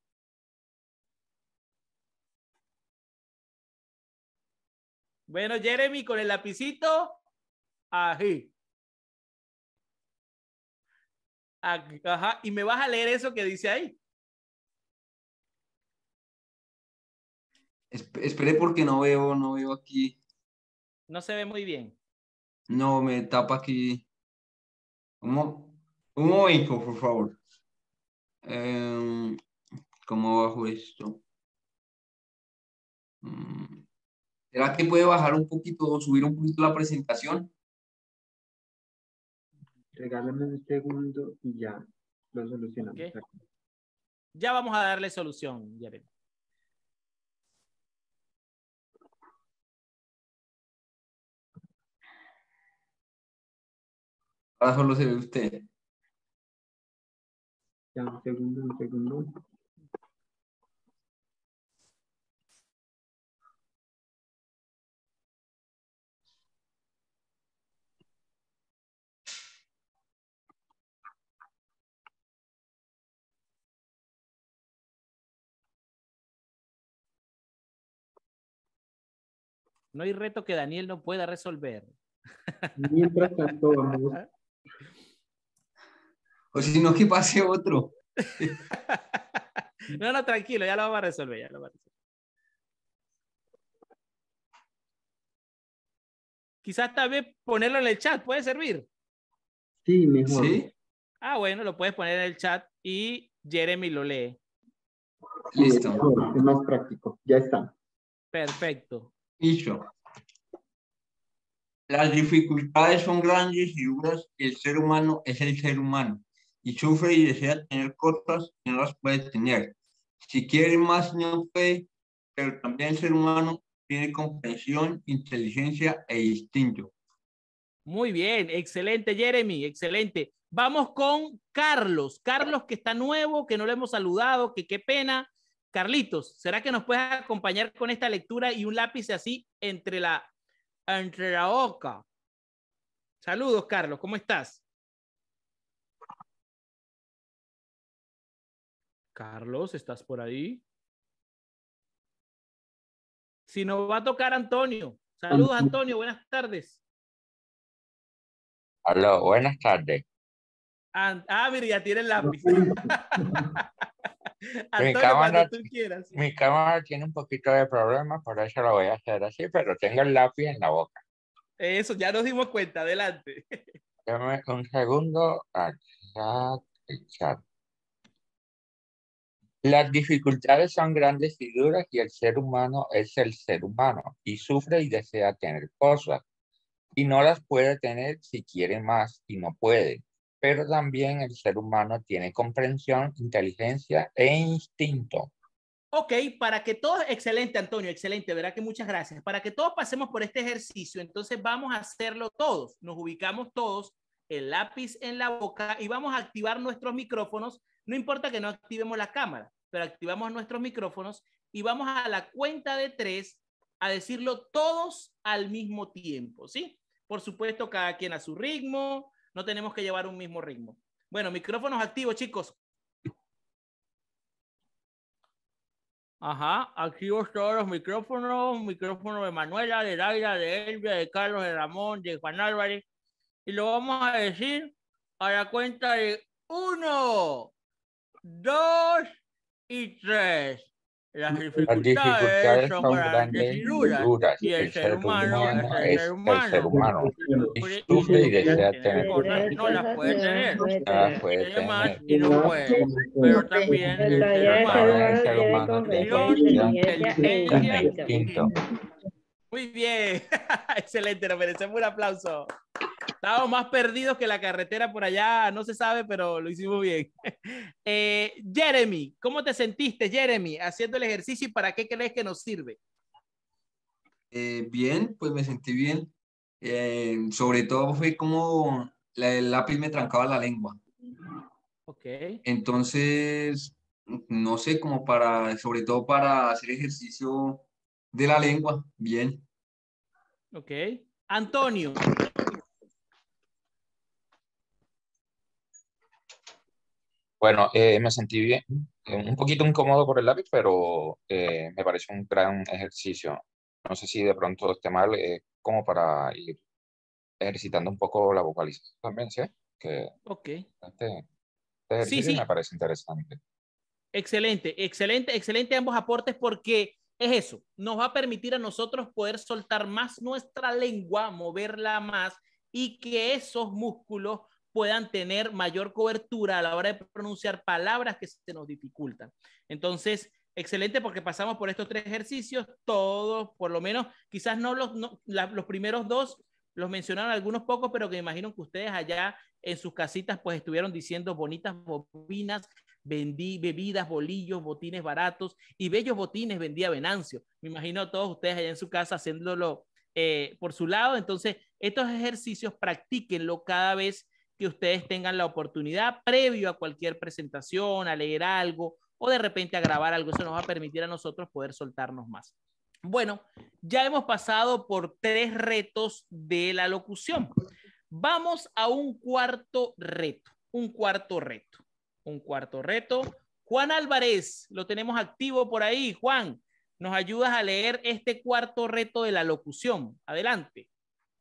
Bueno, Jeremy, con el lapicito, ají. Ajá, y me vas a leer eso que dice ahí. Espere porque no veo aquí. No se ve muy bien. No, me tapa aquí. Un momento, por favor. ¿Cómo bajo esto? Mm, ¿Será que puede bajar un poquito o subir un poquito la presentación? Regálame un segundo y ya lo solucionamos. Okay. Ya vamos a darle solución, Jeremy. Ahora solo se ve usted. Ya, un segundo, un segundo. No hay reto que Daniel no pueda resolver. Mientras tanto, vamos. O si no, que pase otro. No, no, tranquilo, ya lo vamos a resolver, ya lo vamos a resolver. Quizás también ponerlo en el chat, ¿puede servir? Sí, mejor. ¿Sí? Ah, bueno, lo puedes poner en el chat y Jeremy lo lee. Sí, Listo. es más práctico. Ya está. Perfecto. Listo. Las dificultades son grandes y duras y el ser humano es el ser humano y sufre y desea tener cosas que no las puede tener. Si quiere más, no puede, pero también el ser humano tiene comprensión, inteligencia e instinto. Muy bien, excelente, Jeremy, excelente. Vamos con Carlos. Carlos, que está nuevo, que no lo hemos saludado, que qué pena. Carlitos, ¿será que nos puedes acompañar con esta lectura y un lápiz así entre la boca? Saludos, Carlos, ¿cómo estás? Carlos, ¿estás por ahí? Si nos va a tocar Antonio. Saludos, Antonio, buenas tardes. Aló, buenas tardes. Mira, ya tiene el lápiz. Mi Antonio, cámara, cuando tú quieras. mi cámara tiene un poquito de problema, por eso lo voy a hacer así, pero tengo el lápiz en la boca. Eso, ya nos dimos cuenta. Adelante. Dame un segundo. El chat. Las dificultades son grandes y duras y el ser humano es el ser humano y sufre y desea tener cosas y no las puede tener si quiere más y no puede. Pero también el ser humano tiene comprensión, inteligencia e instinto. Ok, para que todos, excelente Antonio, excelente, verdad que muchas gracias. Para que todos pasemos por este ejercicio, entonces vamos a hacerlo todos. Nos ubicamos todos, el lápiz en la boca y vamos a activar nuestros micrófonos. No importa que no activemos la cámara, pero activamos nuestros micrófonos y vamos a la cuenta de 3 a decirlo todos al mismo tiempo, ¿sí? Por supuesto, cada quien a su ritmo, no tenemos que llevar un mismo ritmo. Bueno, micrófonos activos, chicos. Ajá, activos todos los micrófonos, micrófono de Manuela, de Daira, de Elvia, de Carlos, de Ramón, de Juan Álvarez. Y lo vamos a decir a la cuenta de 1, 2 y 3. Las dificultades son grandes y duras, y el ser humano es el ser humano. Y sufre y desea tener cosas, no las puede tener. No las puede Tiene más tener. y no puede. Pero también el ser humano tiene comprensión, inteligencia e instinto. Muy bien. Excelente, nos merecemos un aplauso. Estábamos más perdidos que la carretera por allá, no se sabe, pero lo hicimos bien. Jeremy, ¿cómo te sentiste, Jeremy, haciendo el ejercicio y para qué crees que nos sirve? Bien, pues me sentí bien. Sobre todo fue como el lápiz me trancaba la lengua. Ok. Entonces, no sé, como sobre todo para hacer ejercicio de la lengua, bien. Ok. Antonio. Bueno, me sentí bien, un poquito incómodo por el lápiz, pero me pareció un gran ejercicio. No sé si de pronto esté mal, como para ir ejercitando un poco la vocalización también, ¿sí? Que Ok. este Sí, ejercicio sí. me parece interesante. Excelente, excelente, excelente ambos aportes porque es eso, nos va a permitir a nosotros poder soltar más nuestra lengua, moverla más y que esos músculos puedan tener mayor cobertura a la hora de pronunciar palabras que se nos dificultan. Entonces, excelente porque pasamos por estos 3 ejercicios, todos, por lo menos, quizás no los primeros 2 los mencionaron algunos pocos, pero que me imagino que ustedes allá en sus casitas pues estuvieron diciendo bonitas bobinas, vendí bebidas, bolillos, botines baratos y bellos botines vendía Venancio. Me imagino a todos ustedes allá en su casa haciéndolo por su lado. Entonces, estos ejercicios practíquenlo cada vez que ustedes tengan la oportunidad, previo a cualquier presentación, a leer algo o de repente a grabar algo. Eso nos va a permitir a nosotros poder soltarnos más. Bueno, ya hemos pasado por 3 retos de la locución. Vamos a un cuarto reto. Juan Álvarez, lo tenemos activo por ahí. Juan, ¿nos ayudas a leer este cuarto reto de la locución? Adelante.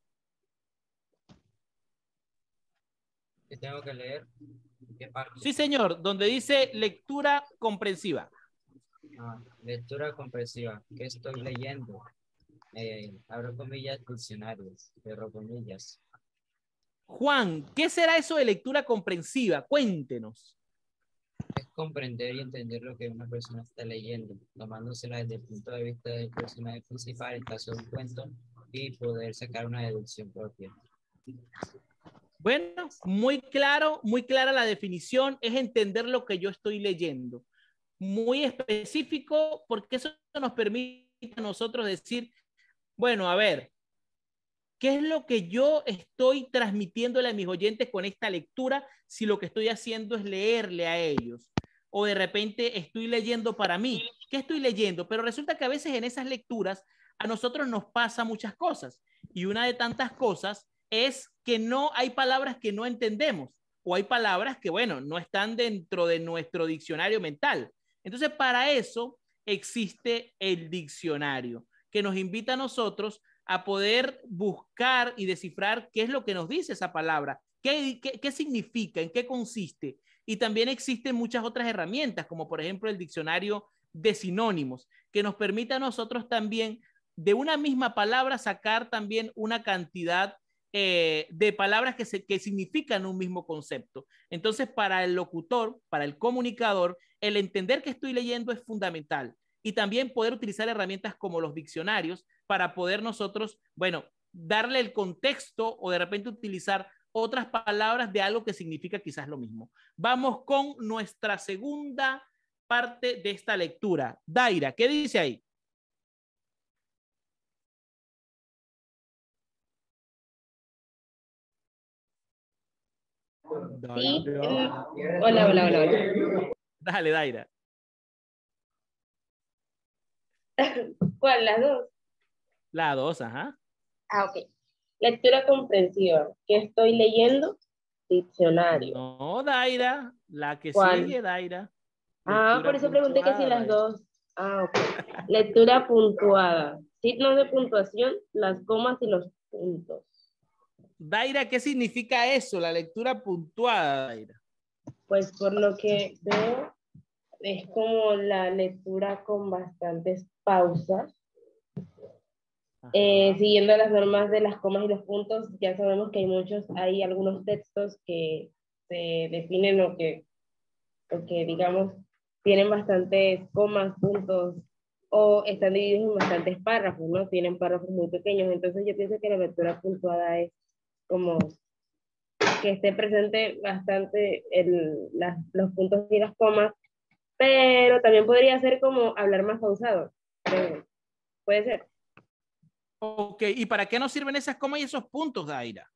¿Qué tengo que leer? ¿Qué parte? Sí, señor, donde dice lectura comprensiva. Lectura comprensiva. ¿Qué estoy leyendo? Abro comillas, diccionarios, cierro comillas. Juan, ¿qué será eso de lectura comprensiva? Cuéntenos. Es comprender y entender lo que una persona está leyendo, tomándosela desde el punto de vista del personaje principal, en caso de un cuento, y poder sacar una deducción propia. Bueno, muy clara la definición, es entender lo que yo estoy leyendo. Muy específico, porque eso nos permite a nosotros decir, bueno, a ver, ¿qué es lo que yo estoy transmitiéndole a mis oyentes con esta lectura si lo que estoy haciendo es leerle a ellos? O de repente estoy leyendo para mí. ¿Qué estoy leyendo? Pero resulta que a veces en esas lecturas a nosotros nos pasa muchas cosas. Y una de tantas cosas es que no hay palabras que no entendemos. O hay palabras que, bueno, no están dentro de nuestro diccionario mental. Entonces, para eso existe el diccionario, que nos invita a nosotros a poder buscar y descifrar qué es lo que nos dice esa palabra, qué significa, en qué consiste. Y también existen muchas otras herramientas, como por ejemplo el diccionario de sinónimos, que nos permite a nosotros también de una misma palabra sacar también una cantidad de palabras que significan un mismo concepto. Entonces, para el locutor, para el comunicador, el entender que estoy leyendo es fundamental. Y también poder utilizar herramientas como los diccionarios para poder nosotros, bueno, darle el contexto o de repente utilizar otras palabras de algo que significa quizás lo mismo. Vamos con nuestra segunda parte de esta lectura. Daira, ¿qué dice ahí? Sí. Hola. Dale, Daira. ¿Cuál? ¿Las dos? La 2, ajá. Ok. Lectura comprensiva. ¿Qué estoy leyendo? Diccionario. No, Daira. La que ¿Cuál? sigue, Daira. Lectura por eso pregunté que si las dos. Ok. Lectura puntuada. Signos de puntuación, las comas y los puntos. Daira, ¿qué significa eso? La lectura puntuada, Daira. Pues por lo que veo, es como la lectura con bastantes pausas. Siguiendo las normas de las comas y los puntos, ya sabemos que hay algunos textos que se definen o que digamos tienen bastantes comas, puntos, o están divididos en bastantes párrafos, ¿no? Tienen párrafos muy pequeños, entonces yo pienso que la lectura puntuada es como que esté presente bastante los puntos y las comas, pero también podría ser como hablar más pausado. Puede ser. Ok, ¿y para qué nos sirven esas comas y esos puntos, Daira?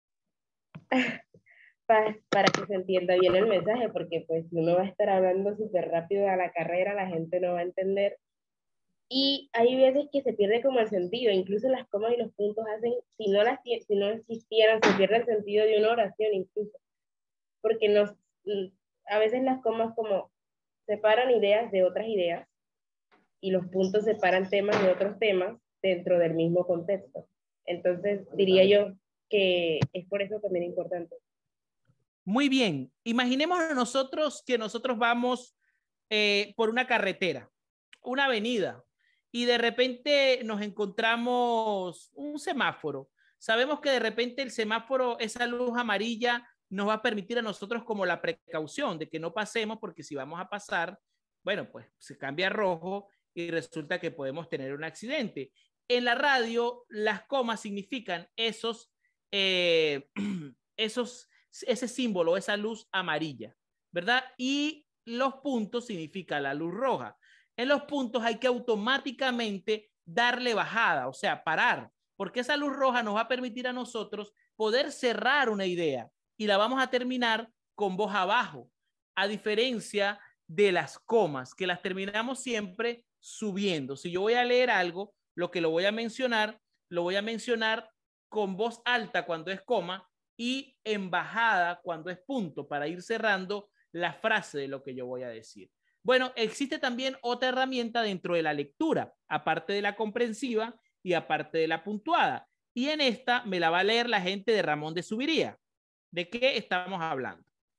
Para que se entienda bien el mensaje, porque pues si uno va a estar hablando súper rápido a la carrera, la gente no va a entender. Y hay veces que se pierde como el sentido, incluso las comas y los puntos hacen, si no existieran, se pierde el sentido de una oración incluso. Porque a veces las comas como separan ideas de otras ideas y los puntos separan temas de otros temas dentro del mismo contexto. Entonces diría yo que es por eso también importante. Muy bien, imaginemos nosotros que nosotros vamos por una carretera, una avenida, y de repente nos encontramos un semáforo. Sabemos que de repente el semáforo, esa luz amarilla, nos va a permitir a nosotros como la precaución de que no pasemos, porque si vamos a pasar, bueno, pues se cambia a rojo y resulta que podemos tener un accidente. En la radio, las comas significan ese símbolo, esa luz amarilla, ¿verdad? Y los puntos significa la luz roja. En los puntos hay que automáticamente darle bajada, o sea, parar, porque esa luz roja nos va a permitir a nosotros poder cerrar una idea. y la vamos a terminar con voz abajo, a diferencia de las comas, que las terminamos siempre subiendo. Si yo voy a leer algo, lo voy a mencionar con voz alta cuando es coma y en bajada cuando es punto, para ir cerrando la frase de lo que yo voy a decir. Bueno, existe también otra herramienta dentro de la lectura, aparte de la comprensiva y aparte de la puntuada. Y en esta me la va a leer la gente de Ramón de Subiría. ¿De qué estamos hablando?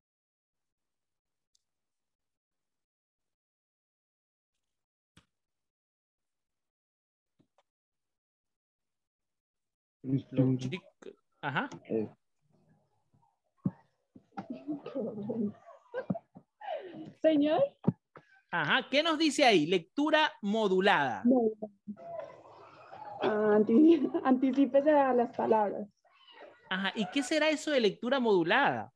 Ajá. Señor. Ajá. ¿Qué nos dice ahí? Lectura modulada. Anticípese a las palabras. Ajá. ¿Y qué será eso de lectura modulada?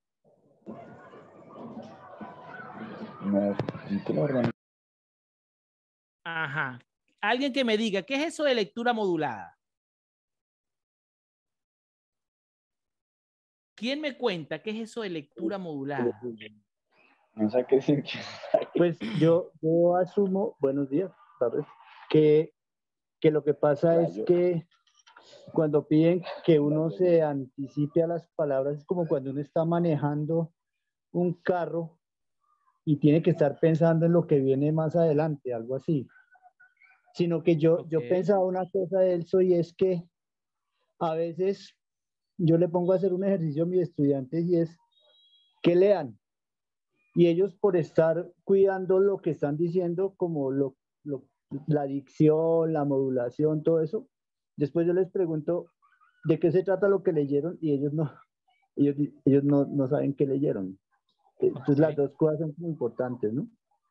Ajá. Alguien que me diga, ¿qué es eso de lectura modulada? ¿Quién me cuenta qué es eso de lectura modulada? No sé qué decir. Pues yo asumo, buenos días, ¿sabes? Que lo que pasa es que cuando piden que uno se anticipe a las palabras, es como cuando uno está manejando un carro y tiene que estar pensando en lo que viene más adelante, algo así. Sino que yo pensaba una cosa de eso, y es que a veces yo le pongo a hacer un ejercicio a mis estudiantes, y es que lean. Y ellos, por estar cuidando lo que están diciendo, como la dicción, la modulación, todo eso, después yo les pregunto de qué se trata lo que leyeron, y ellos no saben qué leyeron. Entonces las dos cosas son muy importantes, ¿no?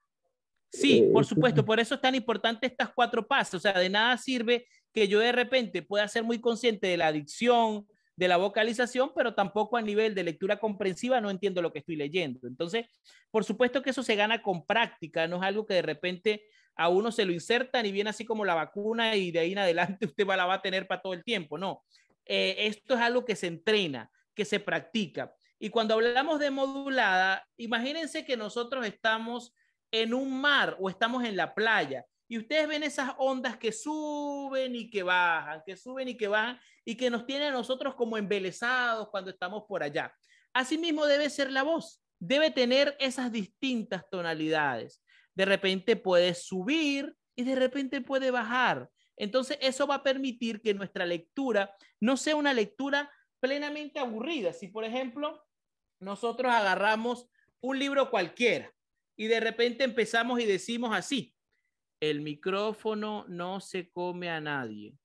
Sí, por supuesto, por eso es tan importante estas 4 pasos. O sea, de nada sirve que yo de repente pueda ser muy consciente de la dicción, de la vocalización, pero tampoco a nivel de lectura comprensiva no entiendo lo que estoy leyendo. Entonces, por supuesto que eso se gana con práctica, no es algo que de repente a uno se lo insertan y viene así como la vacuna y de ahí en adelante usted la va a tener para todo el tiempo. No, esto es algo que se entrena, que se practica. Y cuando hablamos de modulada, imagínense que nosotros estamos en un mar o estamos en la playa y ustedes ven esas ondas que suben y que bajan, que suben y que bajan y que nos tienen a nosotros como embelesados cuando estamos por allá. Asimismo debe ser la voz, debe tener esas distintas tonalidades. De repente puede subir y de repente puede bajar. Entonces eso va a permitir que nuestra lectura no sea una lectura plenamente aburrida. Si, por ejemplo, nosotros agarramos un libro cualquiera y de repente empezamos y decimos así: el micrófono no se come a nadie.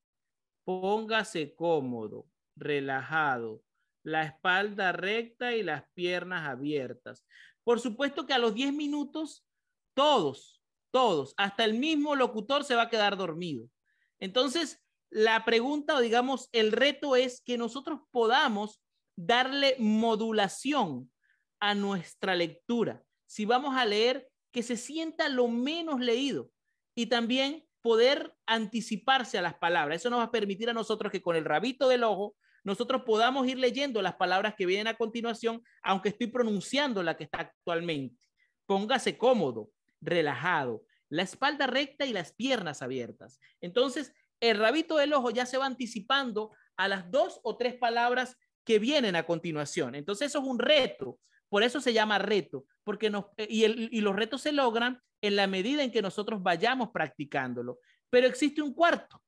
Póngase cómodo, relajado, la espalda recta y las piernas abiertas. Por supuesto que a los 10 minutos, todos, hasta el mismo locutor se va a quedar dormido. Entonces, la pregunta, o digamos, el reto es que nosotros podamos darle modulación a nuestra lectura. Si vamos a leer, que se sienta lo menos leído y también poder anticiparse a las palabras. Eso nos va a permitir a nosotros que con el rabito del ojo nosotros podamos ir leyendo las palabras que vienen a continuación, aunque estoy pronunciando la que está actualmente. Póngase cómodo, relajado, la espalda recta y las piernas abiertas. Entonces, el rabito del ojo ya se va anticipando a las 2 o 3 palabras que vienen a continuación. Entonces, eso es un reto. Por eso se llama reto, porque los retos se logran en la medida en que nosotros vayamos practicándolo. Pero existe un cuarto.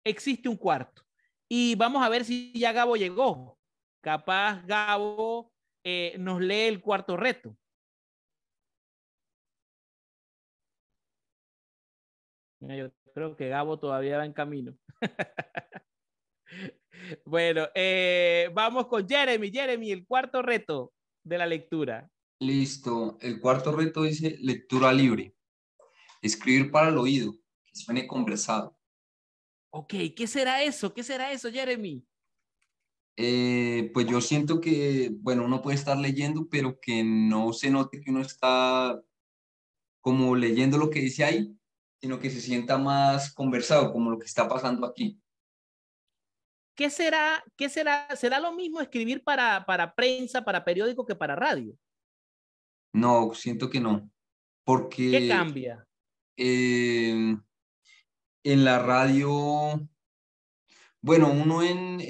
Y vamos a ver si ya Gabo llegó. Capaz Gabo nos lee el cuarto reto. Yo creo que Gabo todavía va en camino. Bueno, vamos con Jeremy. Jeremy, el cuarto reto de la lectura. Listo. El cuarto reto dice lectura libre. Escribir para el oído, que suene conversado. Ok, ¿qué será eso? ¿Qué será eso, Jeremy? Pues yo siento que, bueno, uno puede estar leyendo, pero que no se note que uno está como leyendo lo que dice ahí, sino que se sienta más conversado, como lo que está pasando aquí. ¿Qué será? ¿Será lo mismo escribir para prensa, para periódico que para radio? No, siento que no, ¿Qué porque cambia? en la radio, bueno, uno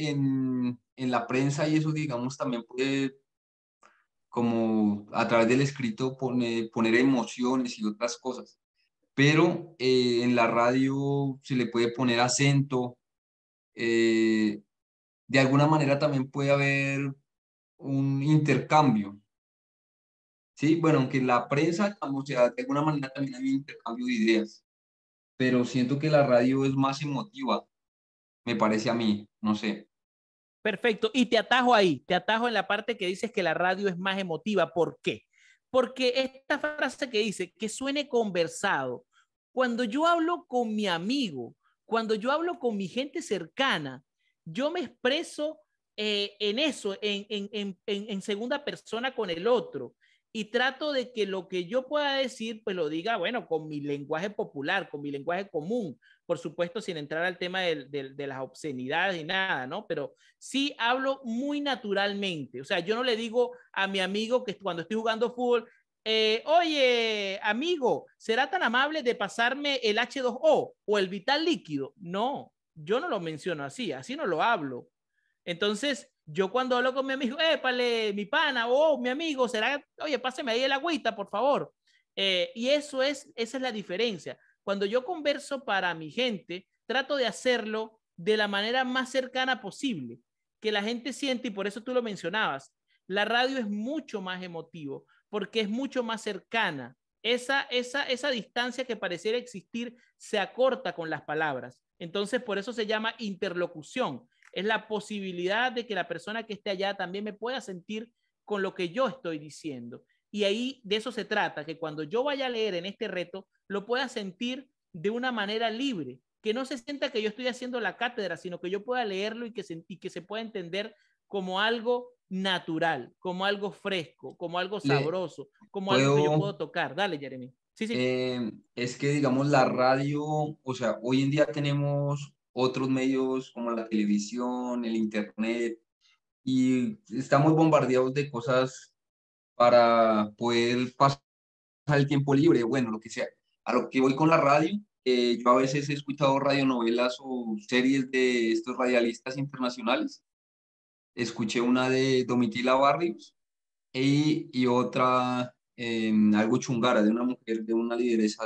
en la prensa y eso, digamos, también puede, como a través del escrito, poner emociones y otras cosas, pero en la radio se le puede poner acento, eh, de alguna manera también puede haber un intercambio. Sí, bueno, aunque en la prensa, o sea, de alguna manera también hay un intercambio de ideas, pero siento que la radio es más emotiva, me parece a mí, no sé. Perfecto. Y te atajo ahí, te atajo en la parte que dices que la radio es más emotiva. ¿Por qué? Porque esta frase que dice que suene conversado, cuando yo hablo con mi amigo, cuando yo hablo con mi gente cercana, yo me expreso en eso, en segunda persona con el otro. Y trato de que lo que yo pueda decir, pues lo diga, bueno, con mi lenguaje popular, con mi lenguaje común, por supuesto, sin entrar al tema de las obscenidades y nada, ¿no? Pero sí hablo muy naturalmente. O sea, yo no le digo a mi amigo que cuando estoy jugando fútbol, oye, amigo, ¿será tan amable de pasarme el H2O o el vital líquido? No, yo no lo menciono así, así no lo hablo. Entonces, yo cuando hablo con mi amigo, épale, mi pana, mi amigo, será, oye, páseme ahí el agüita, por favor. Y esa es la diferencia. Cuando yo converso para mi gente, trato de hacerlo de la manera más cercana posible, que la gente siente, y por eso tú lo mencionabas, la radio es mucho más emotivo, porque es mucho más cercana. Esa distancia que pareciera existir se acorta con las palabras. Entonces, por eso se llama interlocución. Es la posibilidad de que la persona que esté allá también me pueda sentir con lo que yo estoy diciendo. Y ahí de eso se trata, que cuando yo vaya a leer en este reto, lo pueda sentir de una manera libre, que no se sienta que yo estoy haciendo la cátedra, sino que yo pueda leerlo y que se pueda entender como algo natural, como algo fresco, como algo Le sabroso, como algo que yo puedo, puedo tocar. Dale, Jeremy. Sí, sí. es que digamos la radio, o sea, hoy en día tenemos otros medios como la televisión, el internet, y estamos bombardeados de cosas para poder pasar el tiempo libre, bueno, lo que sea. A lo que voy con la radio, yo a veces he escuchado radionovelas o series de estos radialistas internacionales. Escuché una de Domitila Barrios y otra, algo chungara, de una mujer, de una lideresa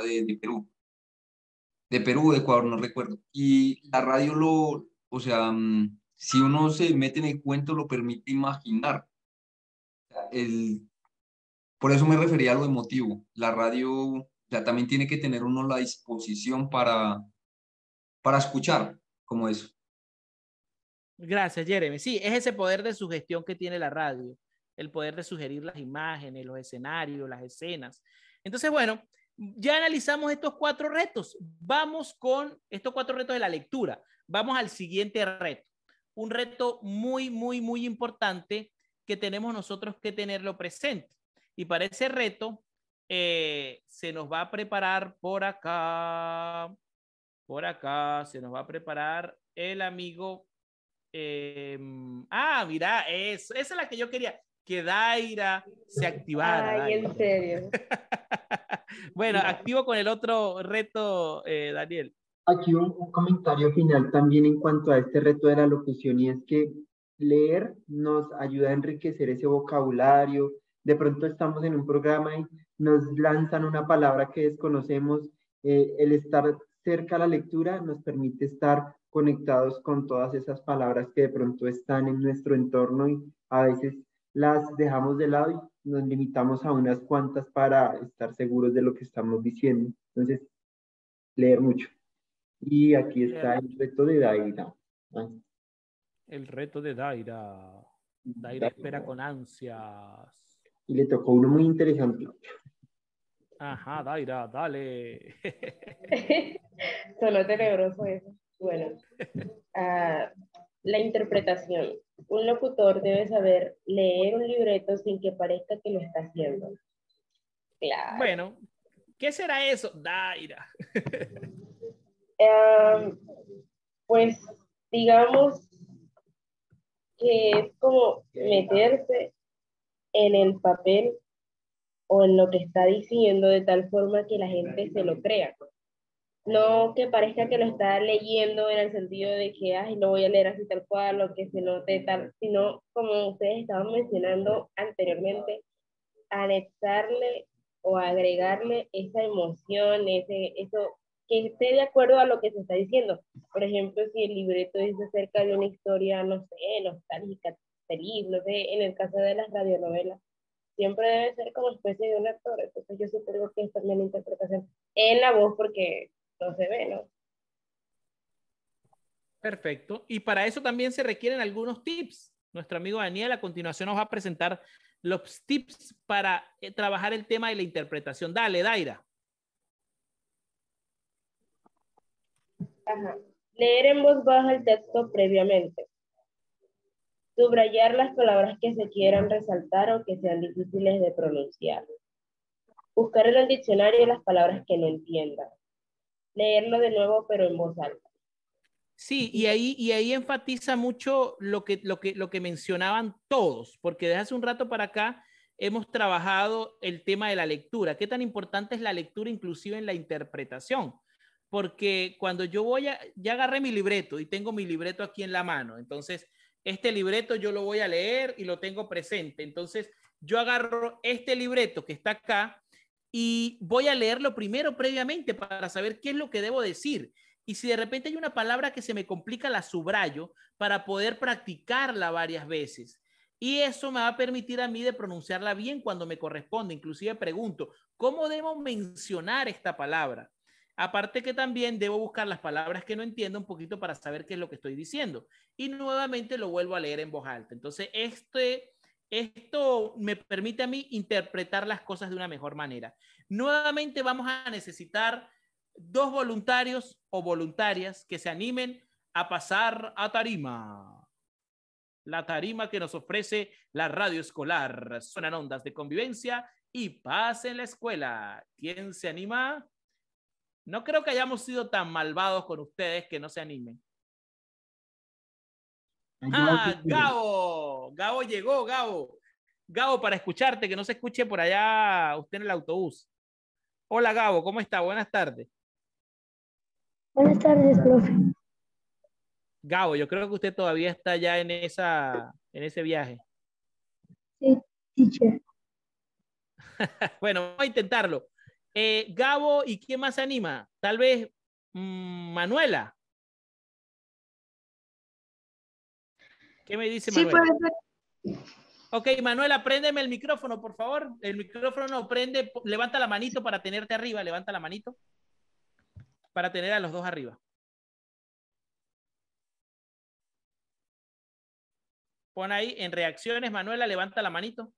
de Perú, de Ecuador, no recuerdo. Y la radio o sea, si uno se mete en el cuento, lo permite imaginar. El, por eso me refería a lo emotivo. La radio, o sea, también tiene que tener uno la disposición para escuchar, como eso. Gracias, Jeremy. Sí, es ese poder de sugestión que tiene la radio, el poder de sugerir las imágenes, los escenarios, las escenas. Entonces, bueno, ya analizamos estos 4 retos. Vamos con estos 4 retos de la lectura. Vamos al siguiente reto. Un reto muy, muy, muy importante que tenemos nosotros que tenerlo presente. Y para ese reto se nos va a preparar por acá, se nos va a preparar el amigo mira, esa es la que yo quería, que Daira se activara. Ay, Daira. en serio. Bueno, activo con el otro reto, Daniel. Aquí un comentario final también en cuanto a este reto de la locución, y es que leer nos ayuda a enriquecer ese vocabulario. De pronto estamos en un programa y nos lanzan una palabra que desconocemos. El estar cerca a la lectura nos permite estar conectados con todas esas palabras que de pronto están en nuestro entorno y a veces las dejamos de lado y nos limitamos a unas cuantas para estar seguros de lo que estamos diciendo. Entonces, leer mucho. Y aquí está el reto de Daira. Ah, El reto de Daira. Daira espera con ansias. y le tocó uno muy interesante. Ajá, Daira, dale. Sonó tenebroso eso. Bueno, la interpretación. Un locutor debe saber leer un libreto sin que parezca que lo está haciendo. Claro. Bueno, ¿qué será eso? Daira. Pues, digamos, que es como meterse en el papel o en lo que está diciendo de tal forma que la gente se lo crea. No que parezca que lo está leyendo en el sentido de que, ay, lo voy a leer así tal cual, o que se note tal, sino como ustedes estaban mencionando anteriormente, anexarle o agregarle esa emoción, eso, que esté de acuerdo a lo que se está diciendo. Por ejemplo, si el libreto dice acerca de una historia, no sé, nostálgica, feliz, no sé, en el caso de las radionovelas, siempre debe ser como especie de un actor. Entonces yo supongo que es también la interpretación en la voz porque no se ve, ¿no? Perfecto. Y para eso también se requieren algunos tips. Nuestro amigo Daniel a continuación nos va a presentar los tips para trabajar el tema de la interpretación. Dale, Daira. Ajá. Leer en voz baja el texto previamente. Subrayar las palabras que se quieran resaltar o que sean difíciles de pronunciar. Buscar en el diccionario las palabras que no entiendan. Leerlo de nuevo pero en voz alta. Sí, y ahí enfatiza mucho lo que mencionaban todos, porque desde hace un rato para acá hemos trabajado el tema de la lectura. ¿Qué tan importante es la lectura inclusive en la interpretación? Porque cuando ya agarré mi libreto y tengo mi libreto aquí en la mano, entonces este libreto yo lo voy a leer y lo tengo presente. Entonces yo agarro este libreto que está acá y voy a leerlo primero previamente para saber qué es lo que debo decir. Y si de repente hay una palabra que se me complica, la subrayo para poder practicarla varias veces. Y eso me va a permitir a mí de pronunciarla bien cuando me corresponde. Inclusive pregunto, ¿cómo debo mencionar esta palabra? Aparte que también debo buscar las palabras que no entiendo un poquito para saber qué es lo que estoy diciendo. Y nuevamente lo vuelvo a leer en voz alta. Entonces, esto me permite a mí interpretar las cosas de una mejor manera. Nuevamente vamos a necesitar 2 voluntarios o voluntarias que se animen a pasar a tarima. La tarima que nos ofrece la radio escolar. Suenan ondas de convivencia y paz en la escuela. ¿Quién se anima? No creo que hayamos sido tan malvados con ustedes que no se animen. ¡Ah, Gabo! Gabo llegó, Gabo. Gabo, para escucharte, que no se escuche por allá usted en el autobús. Hola, Gabo, ¿cómo está? Buenas tardes. Buenas tardes, profe. Gabo, yo creo que usted todavía está ya en ese viaje. Sí, teacher. Bueno, vamos a intentarlo. Gabo, ¿y quién más se anima? Tal vez Manuela. ¿Qué me dice Manuela? Sí, profe. Ok, Manuela, préndeme el micrófono, por favor. El micrófono no prende. Levanta la manito para tenerte arriba. Levanta la manito para tener a los dos arriba. Pon ahí en reacciones, Manuela, levanta la manito.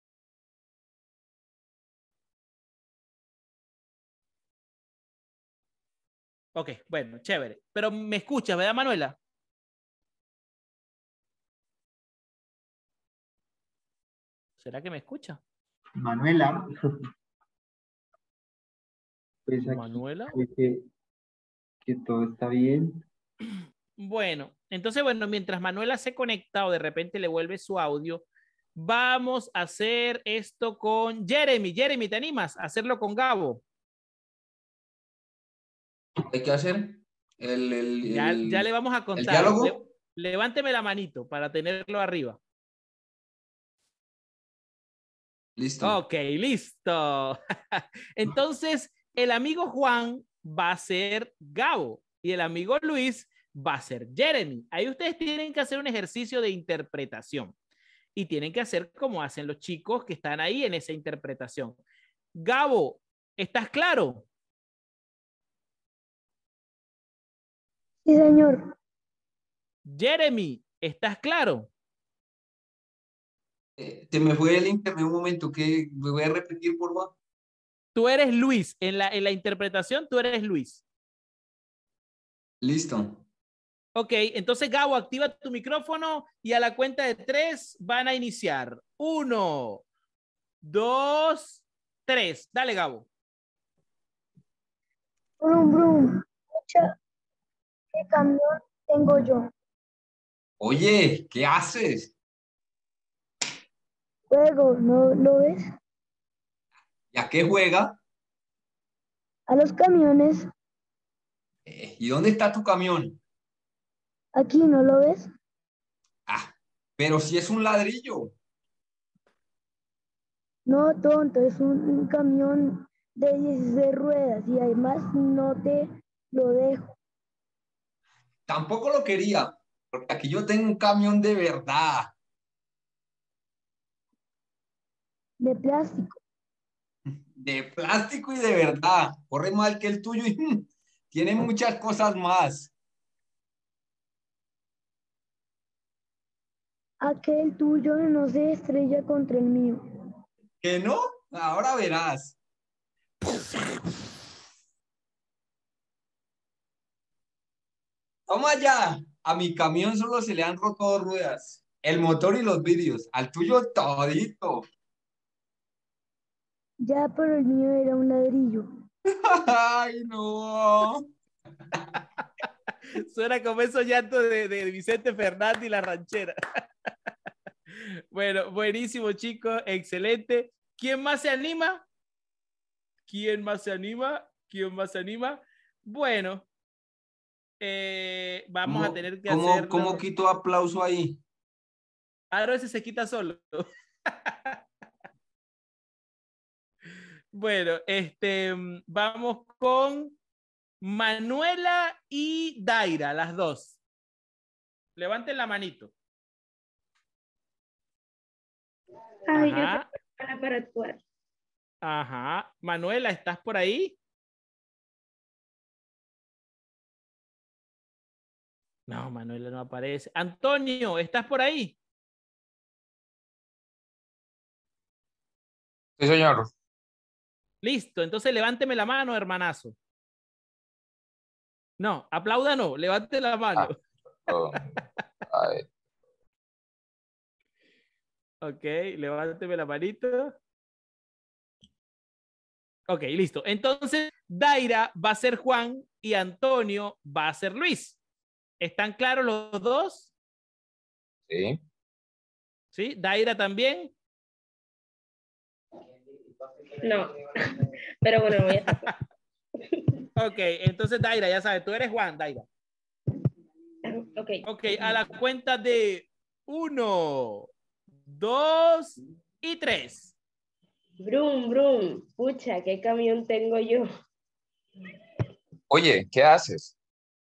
Ok, bueno, chévere. Pero me escuchas, ¿verdad, Manuela? ¿Será que me escucha? Manuela. Pues aquí Manuela. que todo está bien. Bueno, entonces, bueno, mientras Manuela se conecta o de repente le vuelve su audio, vamos a hacer esto con Jeremy. Jeremy, ¿te animas a hacerlo con Gabo? ¿Hay que hacer? Ya le vamos a ¿El contar. diálogo? Levánteme la manito para tenerlo arriba. Listo. Ok, listo. Entonces, el amigo Juan va a ser Gabo y el amigo Luis va a ser Jeremy. Ahí ustedes tienen que hacer un ejercicio de interpretación y tienen que hacer como hacen los chicos que están ahí en esa interpretación. Gabo, ¿estás claro? Sí, señor. Jeremy, ¿estás claro? Te me fue el internet un momento, que me voy a repetir, por favor. Tú eres Luis. En la interpretación, tú eres Luis. Listo. Ok, entonces Gabo, activa tu micrófono y a la cuenta de 3 van a iniciar. 1, 2, 3. Dale, Gabo. Brum, brum. Escucha, ¿qué camión tengo yo? Oye, ¿qué haces? Juego, ¿no lo ves? ¿Y a qué juega? A los camiones, ¿Y dónde está tu camión? aquí, ¿no lo ves? Ah, pero si es un ladrillo. No, tonto, es un camión de 16 ruedas y además no te lo dejo. Tampoco lo quería, porque aquí yo tengo un camión de verdad, De plástico. de plástico y de verdad. Corre mal que el tuyo y tiene muchas cosas más. Aquel tuyo no se estrella contra el mío. ¿Que no? Ahora verás. Toma ya. A mi camión solo se le han roto 2 ruedas. El motor y los vidrios. Al tuyo todito. Ya, pero el mío era un ladrillo. Ay, no. Suena como esos llantos de Vicente Fernández y la ranchera. Bueno, buenísimo, chicos. Excelente. ¿Quién más se anima? ¿Quién más se anima? ¿Quién más se anima? Bueno, vamos a tener que hacerlo. ¿Cómo quito aplauso ahí? Ahora ese se quita solo. Bueno, vamos con Manuela y Daira, las dos. Levanten la manito. Ay, Ajá. yo para actuar. Ajá. Manuela, ¿estás por ahí? No, Manuela no aparece. Antonio, ¿estás por ahí? Sí, señor. Listo, entonces levánteme la mano, hermanazo. No, aplauda no, levante la mano. A ver. Ok, levánteme la manito. Ok, listo. Entonces, Daira va a ser Juan y Antonio va a ser Luis. ¿Están claros los dos? Sí. ¿Sí? ¿Daira también? No, pero bueno, voy a hacer. Ok, entonces Daira, ya sabes, tú eres Juan, Daira. Ok. Ok, a la cuenta de 1, 2 y 3. Brum, brum. Pucha, ¿qué camión tengo yo? Oye, ¿qué haces?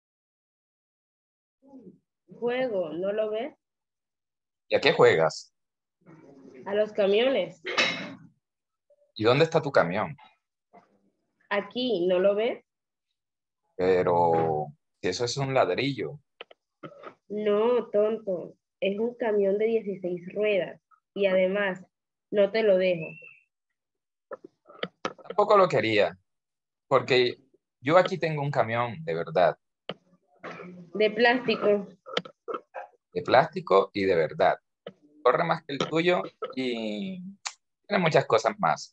Juego, ¿no lo ves? ¿Y a qué juegas? A los camiones. ¿Y dónde está tu camión? Aquí, ¿no lo ves? Pero si eso es un ladrillo. No, tonto. Es un camión de 16 ruedas. Y además, no te lo dejo. Tampoco lo quería, porque yo aquí tengo un camión de verdad, De plástico. de plástico y de verdad. Corre más que el tuyo y tiene muchas cosas más.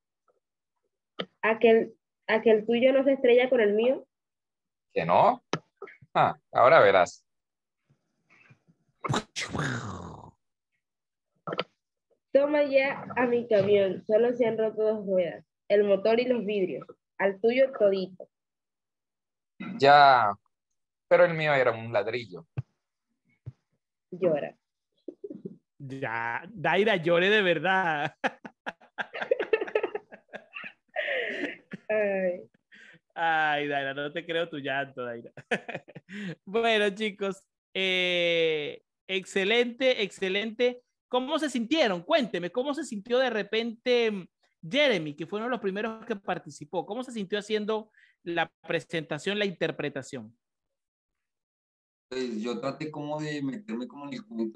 ¿Aquel tuyo no se estrella con el mío? ¿Que no? Ah, ahora verás. Toma ya a mi camión. Solo se han roto 2 ruedas. El motor y los vidrios. Al tuyo todito. Ya, pero el mío era un ladrillo. Llora. Ya, Daira, llore de verdad. Ay. Ay, Daira, no te creo tu llanto, Daira. Bueno, chicos, excelente, excelente. ¿Cómo se sintieron? Cuénteme, ¿cómo se sintió de repente Jeremy, que fue uno de los primeros que participó? ¿Cómo se sintió haciendo la presentación, la interpretación? Pues yo traté como de meterme como en el cuento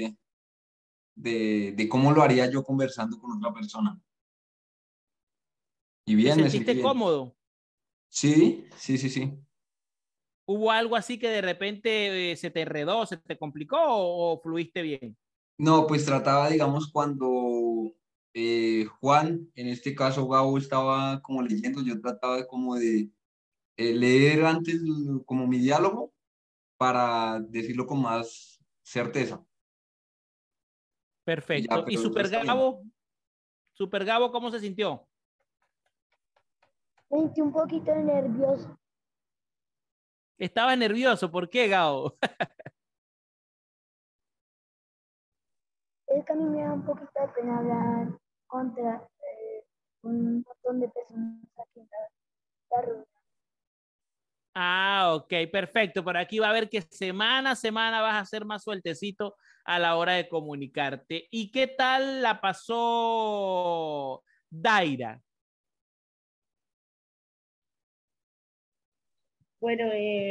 de cómo lo haría yo conversando con otra persona. Y ¿Te bien, me sentí sentiste bien. cómodo? Sí, sí, sí, sí. ¿Hubo algo así que de repente se te enredó, se te complicó o fluiste bien? No, pues trataba, digamos, cuando Juan, en este caso Gabo, estaba como leyendo, yo trataba como de leer antes como mi diálogo para decirlo con más certeza. Perfecto. pero ¿Y el Super resto bien. Gabo? Super Gabo, ¿cómo se sintió? Me sentí un poquito nervioso. Estaba nervioso. ¿Por qué, Gabo? Es que a mí me da un poquito de pena hablar contra un montón de personas aquí en la reunión. Ah, ok, perfecto. Por aquí va a ver que semana a semana vas a ser más sueltecito a la hora de comunicarte. ¿Y qué tal la pasó Daira? Bueno,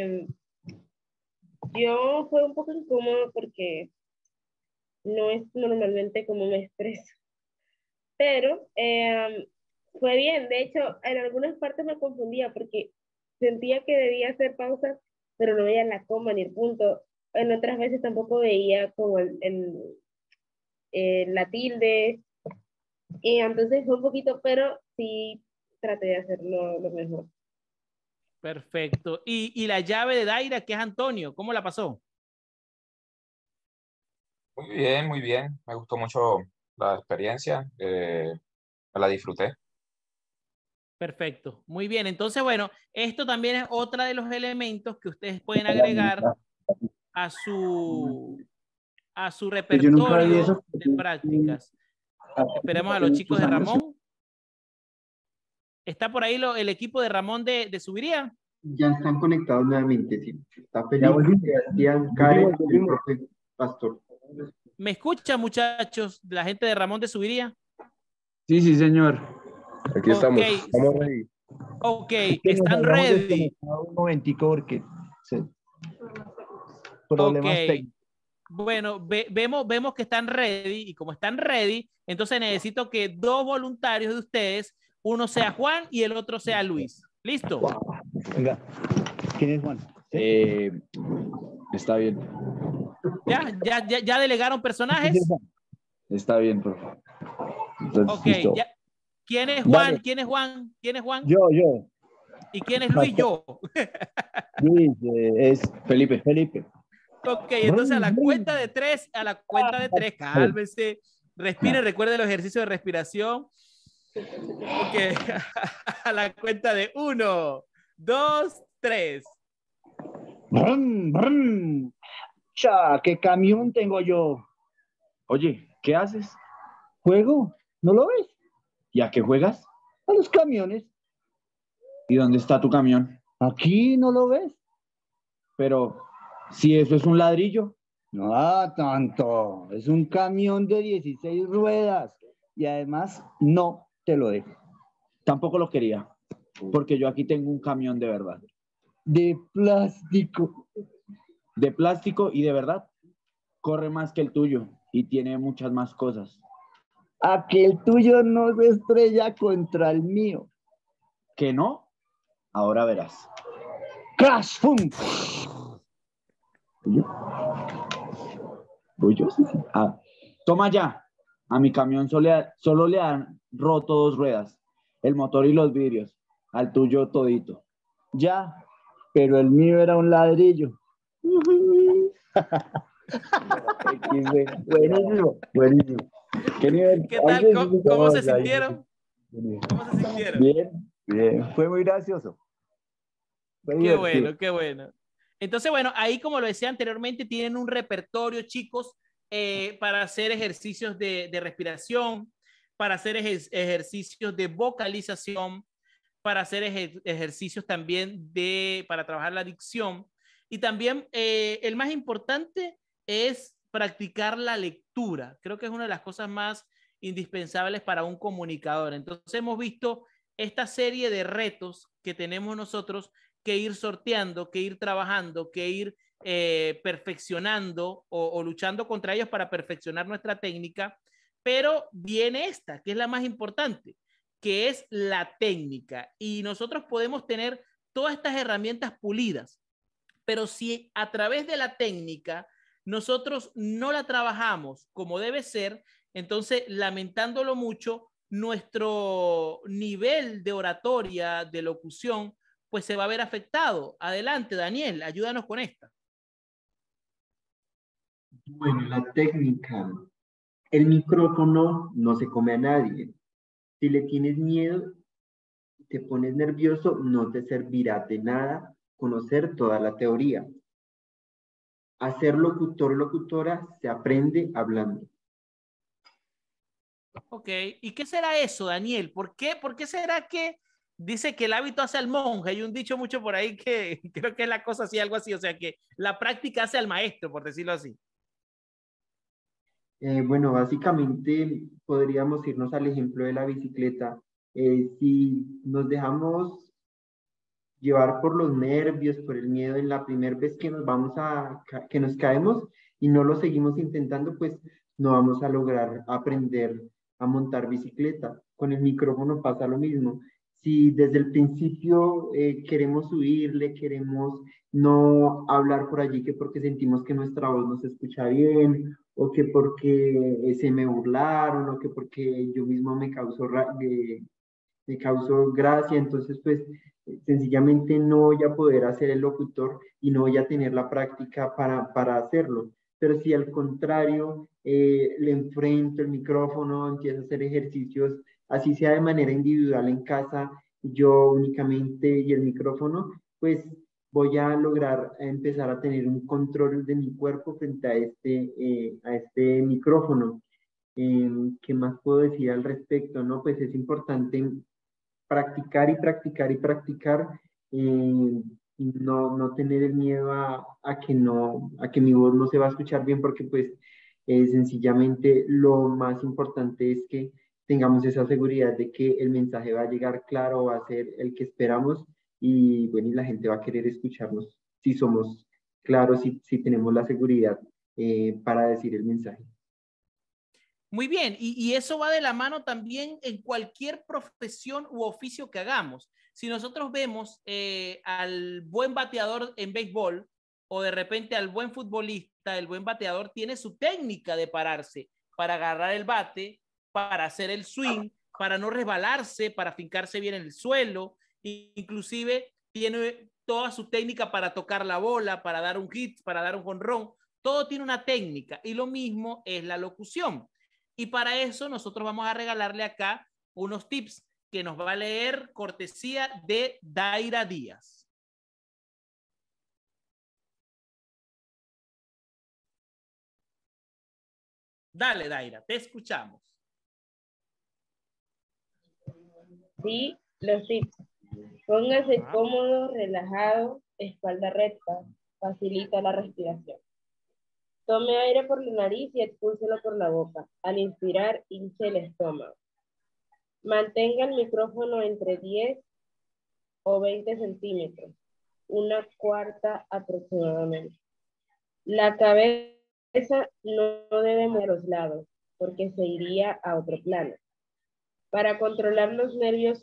yo fue un poco incómodo porque no es normalmente como me expreso, pero fue bien. De hecho, en algunas partes me confundía porque sentía que debía hacer pausas, pero no veía la coma ni el punto. En otras veces tampoco veía como la tilde, y entonces fue un poquito, pero sí traté de hacerlo lo mejor. Perfecto. ¿Y la llave de Daira, que es Antonio, cómo la pasó? Muy bien, muy bien. Me gustó mucho la experiencia. Me la disfruté. Perfecto. Muy bien. Entonces, bueno, esto también es otra de los elementos que ustedes pueden agregar a su Que yo nunca vi repertorio eso. de prácticas. Esperemos a los chicos de Ramón. ¿Está por ahí el equipo de Ramón de Subiría? Ya están conectados nuevamente, sí. Está Ya Felipe, volvimos. Sebastián, Karen y el profe Pastor. ¿Me escuchan, muchachos, la gente de Ramón de Subiría? Sí, sí, señor. Aquí estamos. Ok. Estamos ready. Ok, Es que nos están habíamos ready. desconectado un momentico porque sí, Ok. problemas técnicos. Bueno, vemos que están ready, y como están ready, entonces necesito que dos voluntarios de ustedes, uno sea Juan y el otro sea Luis. ¿Listo? Venga, ¿quién es Juan? Está bien. ¿Ya delegaron personajes? Está bien, profe. Entonces, Ok, listo. ya. ¿Quién es Juan? Dale. ¿Quién es Juan? ¿Quién es Juan? Yo. ¿Y quién es Luis? Yo. Luis, es Felipe. Ok, entonces a la cuenta de tres, cálmense, respiren, recuerden los ejercicios de respiración. Ok, a la cuenta de 1, 2, 3. Brum, brum. Cha, ¿qué camión tengo yo? Oye, ¿qué haces? ¿Juego? ¿No lo ves? ¿Y a qué juegas? A los camiones. ¿Y dónde está tu camión? Aquí, ¿no lo ves? Pero si eso es un ladrillo. No, tanto. Es un camión de 16 ruedas. Y además, no te lo dejo. Tampoco lo quería, porque yo aquí tengo un camión de verdad. De plástico. De plástico y de verdad. Corre más que el tuyo y tiene muchas más cosas. A que el tuyo no se estrella contra el mío. ¿Que no? Ahora verás. ¡Crash! ¡Pum! ¿Voy yo? Sí. Ah, toma ya. A mi camión solo le han roto 2 ruedas. El motor y los vidrios. Al tuyo todito. Ya, pero el mío era un ladrillo. Buenísimo. ¿Qué nivel? ¿Qué tal? ¿Cómo se sintieron? ¿Cómo se sintieron? Bien. Fue muy gracioso. Fue Qué divertido. bueno, qué bueno. Entonces, bueno, ahí como lo decía anteriormente, tienen un repertorio, chicos, para hacer ejercicios de respiración, para hacer ejercicios de vocalización, para hacer ejercicios también para trabajar la dicción. Y también el más importante es practicar la lectura. Creo que es una de las cosas más indispensables para un comunicador. Entonces hemos visto esta serie de retos que tenemos nosotros que ir sorteando, que ir trabajando, que ir perfeccionando o luchando contra ellos para perfeccionar nuestra técnica, pero viene esta, que es la más importante, que es la técnica. Y nosotros podemos tener todas estas herramientas pulidas, pero si a través de la técnica nosotros no la trabajamos como debe ser, entonces, lamentándolo mucho, nuestro nivel de oratoria, de locución, pues se va a ver afectado. Adelante, Daniel, ayúdanos con esta. Bueno, la técnica. El micrófono no se come a nadie. Si le tienes miedo, te pones nervioso, no te servirá de nada conocer toda la teoría. A ser locutor o locutora se aprende hablando. Ok, ¿y qué será eso, Daniel? ¿Por qué será que dice que el hábito hace al monje? Hay un dicho mucho por ahí que creo que es la cosa así, algo así, o sea que la práctica hace al maestro, por decirlo así. Bueno, básicamente podríamos irnos al ejemplo de la bicicleta. Si nos dejamos llevar por los nervios, por el miedo en la primera vez que que nos caemos y no lo seguimos intentando, pues no vamos a lograr aprender a montar bicicleta. Con el micrófono pasa lo mismo. Si desde el principio queremos huirle, queremos no hablar por allí, que porque sentimos que nuestra voz no se escucha bien, o que porque se me burlaron, o que porque yo mismo me causó gracia, entonces pues sencillamente no voy a poder hacer el locutor y no voy a tener la práctica para hacerlo. Pero si al contrario le enfrento el micrófono, empiezo a hacer ejercicios, así sea de manera individual en casa, yo únicamente y el micrófono, pues voy a lograr empezar a tener un control de mi cuerpo frente a este micrófono. ¿Qué más puedo decir al respecto? No, pues es importante practicar y practicar y practicar, y no tener el miedo a que mi voz no se va a escuchar bien, porque pues sencillamente lo más importante es que tengamos esa seguridad de que el mensaje va a llegar claro, va a ser el que esperamos y bueno, y la gente va a querer escucharnos si somos claros, si tenemos la seguridad para decir el mensaje. Muy bien, y eso va de la mano también en cualquier profesión u oficio que hagamos. Si nosotros vemos al buen bateador en béisbol o de repente al buen futbolista, el buen bateador tiene su técnica de pararse para agarrar el bate, para hacer el swing, para no resbalarse, para fincarse bien en el suelo, inclusive tiene toda su técnica para tocar la bola, para dar un hit, para dar un jonrón. Todo tiene una técnica y lo mismo es la locución. Y para eso nosotros vamos a regalarle acá unos tips que nos va a leer cortesía de Daira Díaz. Dale, Daira, te escuchamos. Sí, los tips. Póngase cómodo, relajado, espalda recta. Facilita la respiración. Tome aire por la nariz y expúlselo por la boca. Al inspirar, hinche el estómago. Mantenga el micrófono entre 10 o 20 centímetros, una cuarta aproximadamente. La cabeza no debe mover a los lados, porque se iría a otro plano. Para controlar los nervios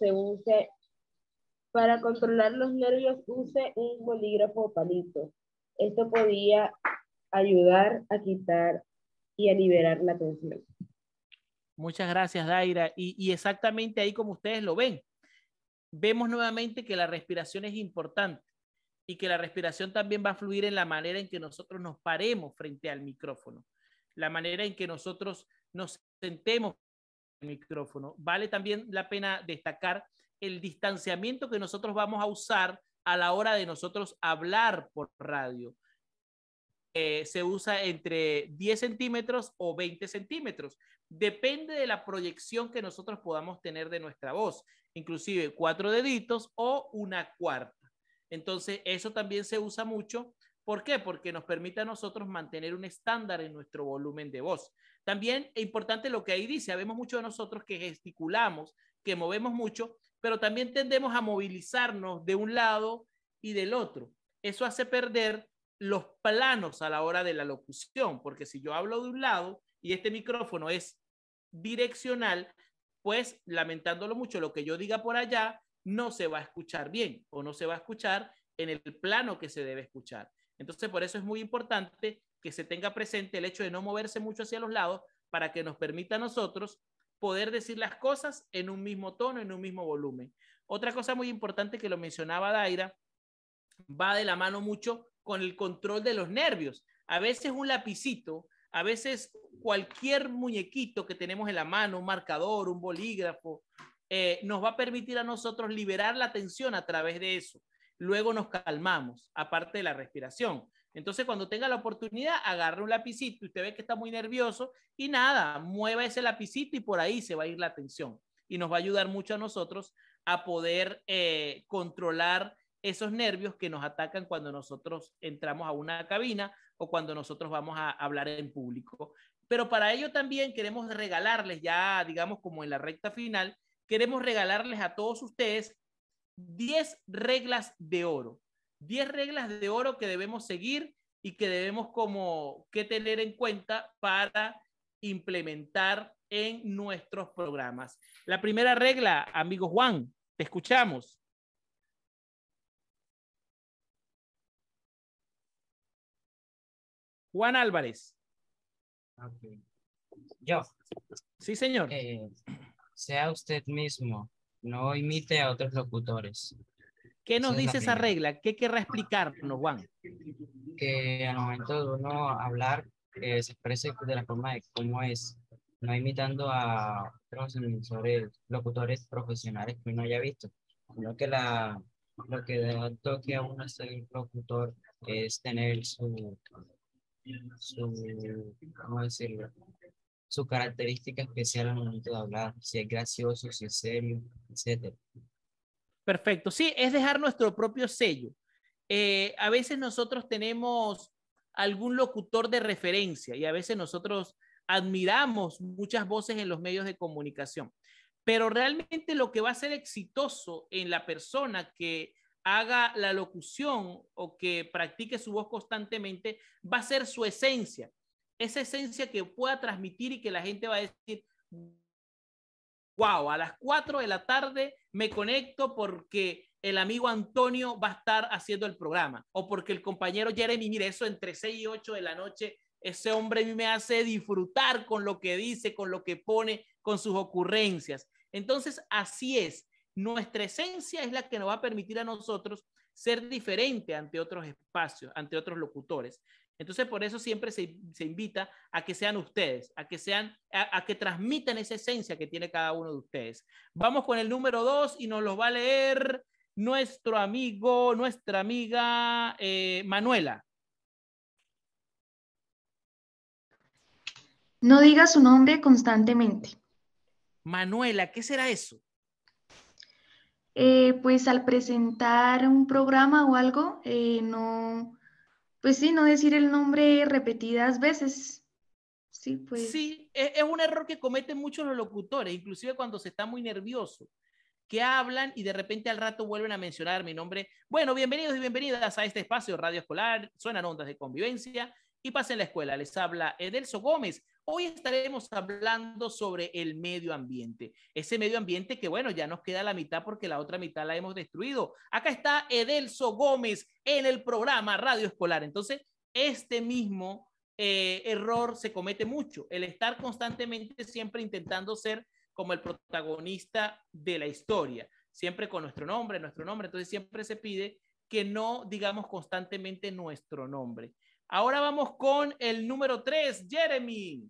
use un bolígrafo o palito. Esto podía ayudar a quitar y a liberar la tensión. Muchas gracias, Daira. Y exactamente ahí como ustedes lo ven, vemos nuevamente que la respiración es importante y que la respiración también va a fluir en la manera en que nosotros nos paremos frente al micrófono, la manera en que nosotros nos sentemos frente al micrófono. Vale también la pena destacar el distanciamiento que nosotros vamos a usar a la hora de nosotros hablar por radio. Se usa entre 10 centímetros o 20 centímetros. Depende de la proyección que nosotros podamos tener de nuestra voz, inclusive 4 deditos o una cuarta. Entonces, eso también se usa mucho. ¿Por qué? Porque nos permite a nosotros mantener un estándar en nuestro volumen de voz. También es importante lo que ahí dice. Sabemos mucho de nosotros que gesticulamos, que movemos mucho, pero también tendemos a movilizarnos de un lado y del otro. Eso hace perder los planos a la hora de la locución, porque si yo hablo de un lado y este micrófono es direccional, pues lamentándolo mucho, lo que yo diga por allá no se va a escuchar bien o no se va a escuchar en el plano que se debe escuchar. Entonces, por eso es muy importante que se tenga presente el hecho de no moverse mucho hacia los lados para que nos permita a nosotros poder decir las cosas en un mismo tono, en un mismo volumen. Otra cosa muy importante que lo mencionaba Daira, va de la mano mucho con el control de los nervios. A veces un lapicito, A veces cualquier muñequito que tenemos en la mano, un marcador, un bolígrafo, nos va a permitir a nosotros liberar la tensión a través de eso. Luego nos calmamos, aparte de la respiración. Entonces, cuando tenga la oportunidad, agarre un lapicito y usted ve que está muy nervioso y nada, mueva ese lapicito y por ahí se va a ir la tensión. Y nos va a ayudar mucho a nosotros a poder controlar esos nervios que nos atacan cuando nosotros entramos a una cabina o cuando nosotros vamos a hablar en público. Pero para ello también queremos regalarles, ya digamos como en la recta final, queremos regalarles a todos ustedes 10 reglas de oro. 10 reglas de oro que debemos seguir y que debemos como que tener en cuenta para implementar en nuestros programas. La primera regla, amigo Juan, te escuchamos. Juan Álvarez. Okay. Yo. Sí, señor. Sea usted mismo, no imite a otros locutores. ¿Qué nos dice esa regla? ¿Qué querrá explicarnos, Juan? Que al momento de uno hablar, se exprese de la forma de cómo es, no imitando a otros locutores profesionales que uno haya visto, sino que lo que da toque a uno ser locutor es tener ¿cómo decirlo? Su característica especial al momento de hablar, si es gracioso, si es serio, etc. Perfecto. Sí, es dejar nuestro propio sello. A veces nosotros tenemos algún locutor de referencia y a veces nosotros admiramos muchas voces en los medios de comunicación, pero realmente lo que va a ser exitoso en la persona que haga la locución o que practique su voz constantemente va a ser su esencia, esa esencia que pueda transmitir y que la gente va a decir, wow, a las 4 de la tarde me conecto porque el amigo Antonio va a estar haciendo el programa o porque el compañero Jeremy, mire, eso entre 6 y 8 de la noche, ese hombre me hace disfrutar con lo que dice, con lo que pone, con sus ocurrencias. Entonces, así es. Nuestra esencia es la que nos va a permitir a nosotros ser diferente ante otros espacios, ante otros locutores. Entonces, por eso siempre se invita a que sean ustedes, a que transmitan esa esencia que tiene cada uno de ustedes. Vamos con el número 2 y nos lo va a leer nuestra amiga Manuela. No diga su nombre constantemente. Manuela, ¿qué será eso? Pues al presentar un programa o algo, no decir el nombre repetidas veces. Sí, pues. Sí, es un error que cometen muchos los locutores, inclusive cuando se está muy nervioso, que hablan y de repente al rato vuelven a mencionar mi nombre. Bueno, bienvenidos y bienvenidas a este espacio Radio Escolar, suenan ondas de convivencia y pasen la escuela. Les habla Edelso Gómez. Hoy estaremos hablando sobre el medio ambiente. Ese medio ambiente que, bueno, ya nos queda la mitad porque la otra mitad la hemos destruido. Acá está Edelso Gómez en el programa Radio Escolar. Entonces, este mismo error se comete mucho, el estar constantemente siempre intentando ser como el protagonista de la historia, siempre con nuestro nombre, entonces siempre se pide que no digamos constantemente nuestro nombre. Ahora vamos con el número 3, Jeremy.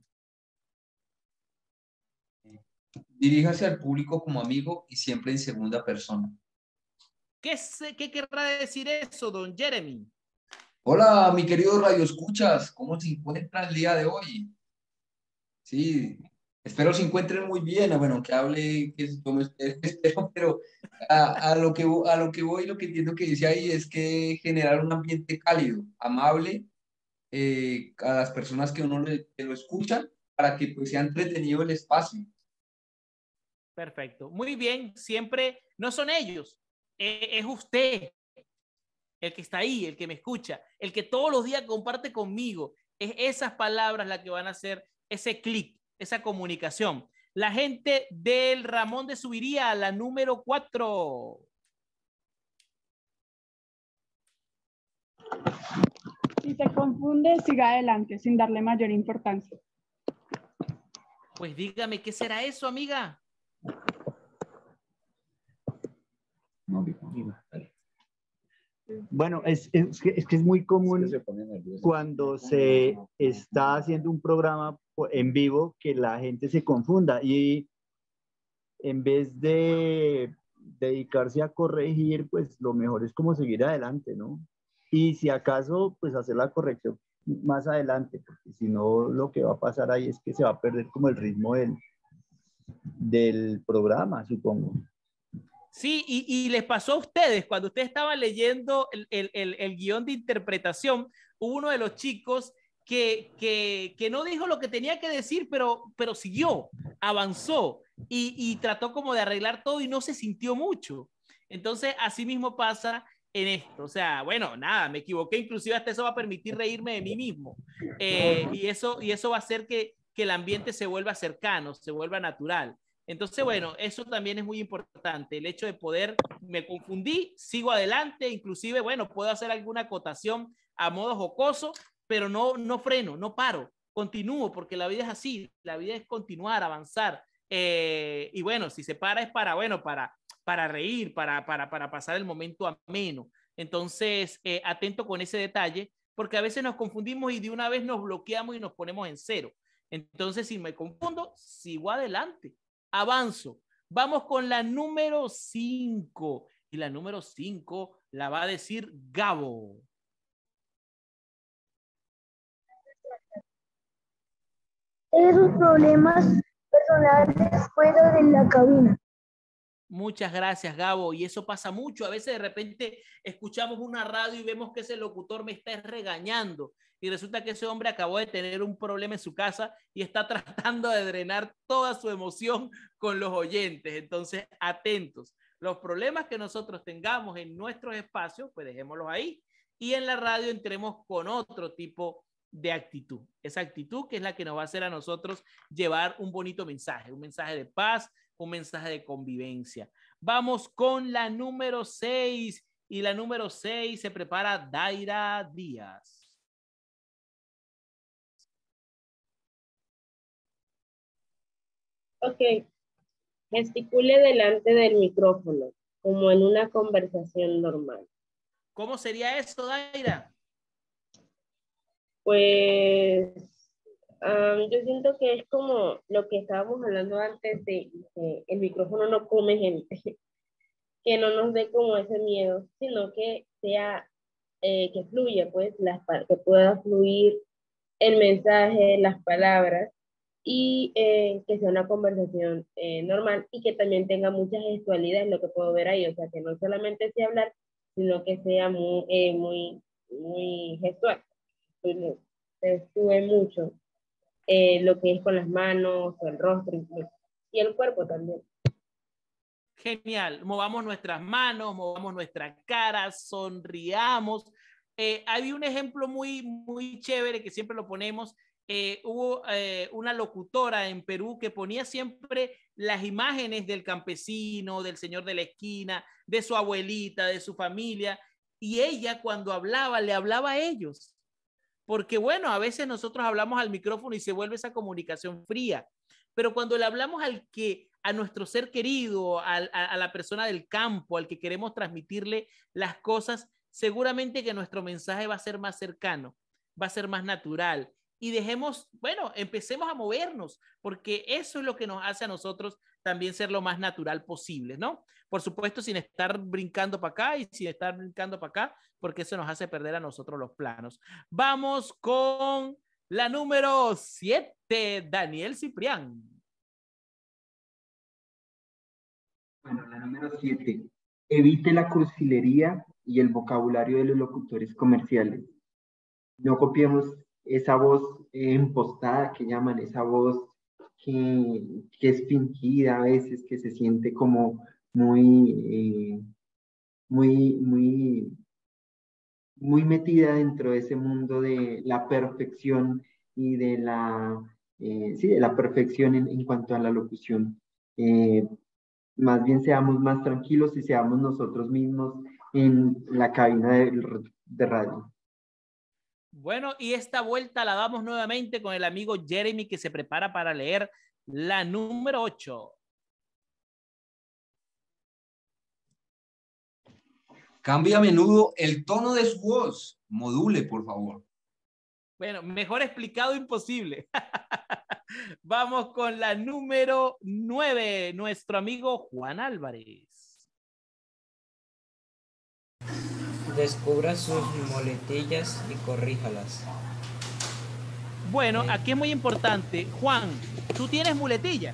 Diríjase al público como amigo y siempre en segunda persona. ¿Qué querrá decir eso, don Jeremy? Hola, mi querido Radio Escuchas, ¿cómo se encuentra el día de hoy? Sí, espero se encuentren muy bien. Bueno, que hable, que yo me espero, pero a lo que voy, lo que entiendo que dice ahí es que generar un ambiente cálido, amable, a las personas que que lo escuchan, para que pues sea entretenido el espacio. Perfecto, muy bien, siempre no son ellos, es usted el que está ahí, el que me escucha, el que todos los días comparte conmigo. Es esas palabras las que van a hacer ese clic, esa comunicación. La gente del Ramón de Subiría, la número 4. Si se confunde, siga adelante sin darle mayor importancia. Pues dígame, ¿qué será eso, amiga? Bueno, es que es muy común cuando se está haciendo un programa en vivo que la gente se confunda y en vez de dedicarse a corregir, pues lo mejor es como seguir adelante, ¿no? Y si acaso, pues hacer la corrección más adelante, porque si no, lo que va a pasar ahí es que se va a perder como el ritmo del programa, supongo. Sí, y les pasó a ustedes, cuando ustedes estaban leyendo el guión de interpretación, hubo uno de los chicos que no dijo lo que tenía que decir, pero siguió, avanzó y trató como de arreglar todo y no se sintió mucho. Entonces, así mismo pasa en esto. O sea, bueno, nada, me equivoqué, inclusive hasta eso va a permitir reírme de mí mismo. Y eso va a hacer que el ambiente se vuelva cercano, se vuelva natural. Entonces, bueno, eso también es muy importante, el hecho de poder, me confundí, sigo adelante, inclusive, bueno, puedo hacer alguna acotación a modo jocoso, pero no freno, no paro, continúo, porque la vida es así, la vida es continuar, avanzar. Y bueno, si se para es para, bueno, para reír, para pasar el momento ameno. Entonces, atento con ese detalle, porque a veces nos confundimos y de una vez nos bloqueamos y nos ponemos en cero. Entonces, si me confundo, sigo adelante, avanzo. Vamos con la número 5. Y la número 5 la va a decir Gabo. Esos problemas personales fuera de la cabina. Muchas gracias, Gabo. Y eso pasa mucho. A veces de repente escuchamos una radio y vemos que ese locutor me está regañando. Y resulta que ese hombre acabó de tener un problema en su casa y está tratando de drenar toda su emoción con los oyentes. Entonces, atentos. Los problemas que nosotros tengamos en nuestros espacios, pues dejémoslos ahí. Y en la radio entremos con otro tipo de actitud. Esa actitud que es la que nos va a hacer a nosotros llevar un bonito mensaje, un mensaje de paz, un mensaje de convivencia. Vamos con la número 6 y la número 6 se prepara Daira Díaz. Ok, gesticule delante del micrófono, como en una conversación normal. ¿Cómo sería eso, Daira? Pues yo siento que es como lo que estábamos hablando antes de que el micrófono no come gente, que no nos dé como ese miedo, sino que sea, que fluya, pues, que pueda fluir el mensaje, las palabras, y que sea una conversación normal y que también tenga mucha gestualidad, es lo que puedo ver ahí, o sea, que no solamente sea hablar, sino que sea muy gestual. Se sube mucho lo que es con las manos, o el rostro y el cuerpo también. Genial, movamos nuestras manos, movamos nuestra cara, sonriamos. Hay un ejemplo muy chévere que siempre lo ponemos. Hubo una locutora en Perú que ponía siempre las imágenes del campesino, del señor de la esquina, de su abuelita, de su familia, y ella cuando hablaba, le hablaba a ellos. Porque bueno, a veces nosotros hablamos al micrófono y se vuelve esa comunicación fría, pero cuando le hablamos a nuestro ser querido, a la persona del campo, al que queremos transmitirle las cosas, seguramente que nuestro mensaje va a ser más cercano, va a ser más natural. Y empecemos a movernos, porque eso es lo que nos hace a nosotros también ser lo más natural posible, ¿no? Por supuesto, sin estar brincando para acá y sin estar brincando para acá, porque eso nos hace perder a nosotros los planos. Vamos con la número 7, Daniel Ciprián. Bueno, la número 7. Evite la cursilería y el vocabulario de los locutores comerciales. No copiemos esa voz impostada que llaman, esa voz que es fingida a veces, que se siente como muy metida dentro de ese mundo de la perfección y de de la perfección en cuanto a la locución. Más bien seamos más tranquilos y seamos nosotros mismos en la cabina de radio. Bueno, y esta vuelta la damos nuevamente con el amigo Jeremy, que se prepara para leer la número 8. Cambie a menudo el tono de su voz. Module, por favor. Bueno, mejor explicado imposible. Vamos con la número 9, nuestro amigo Juan Álvarez. Descubra sus muletillas y corríjalas. Bueno, aquí es muy importante. Juan, ¿tú tienes muletillas?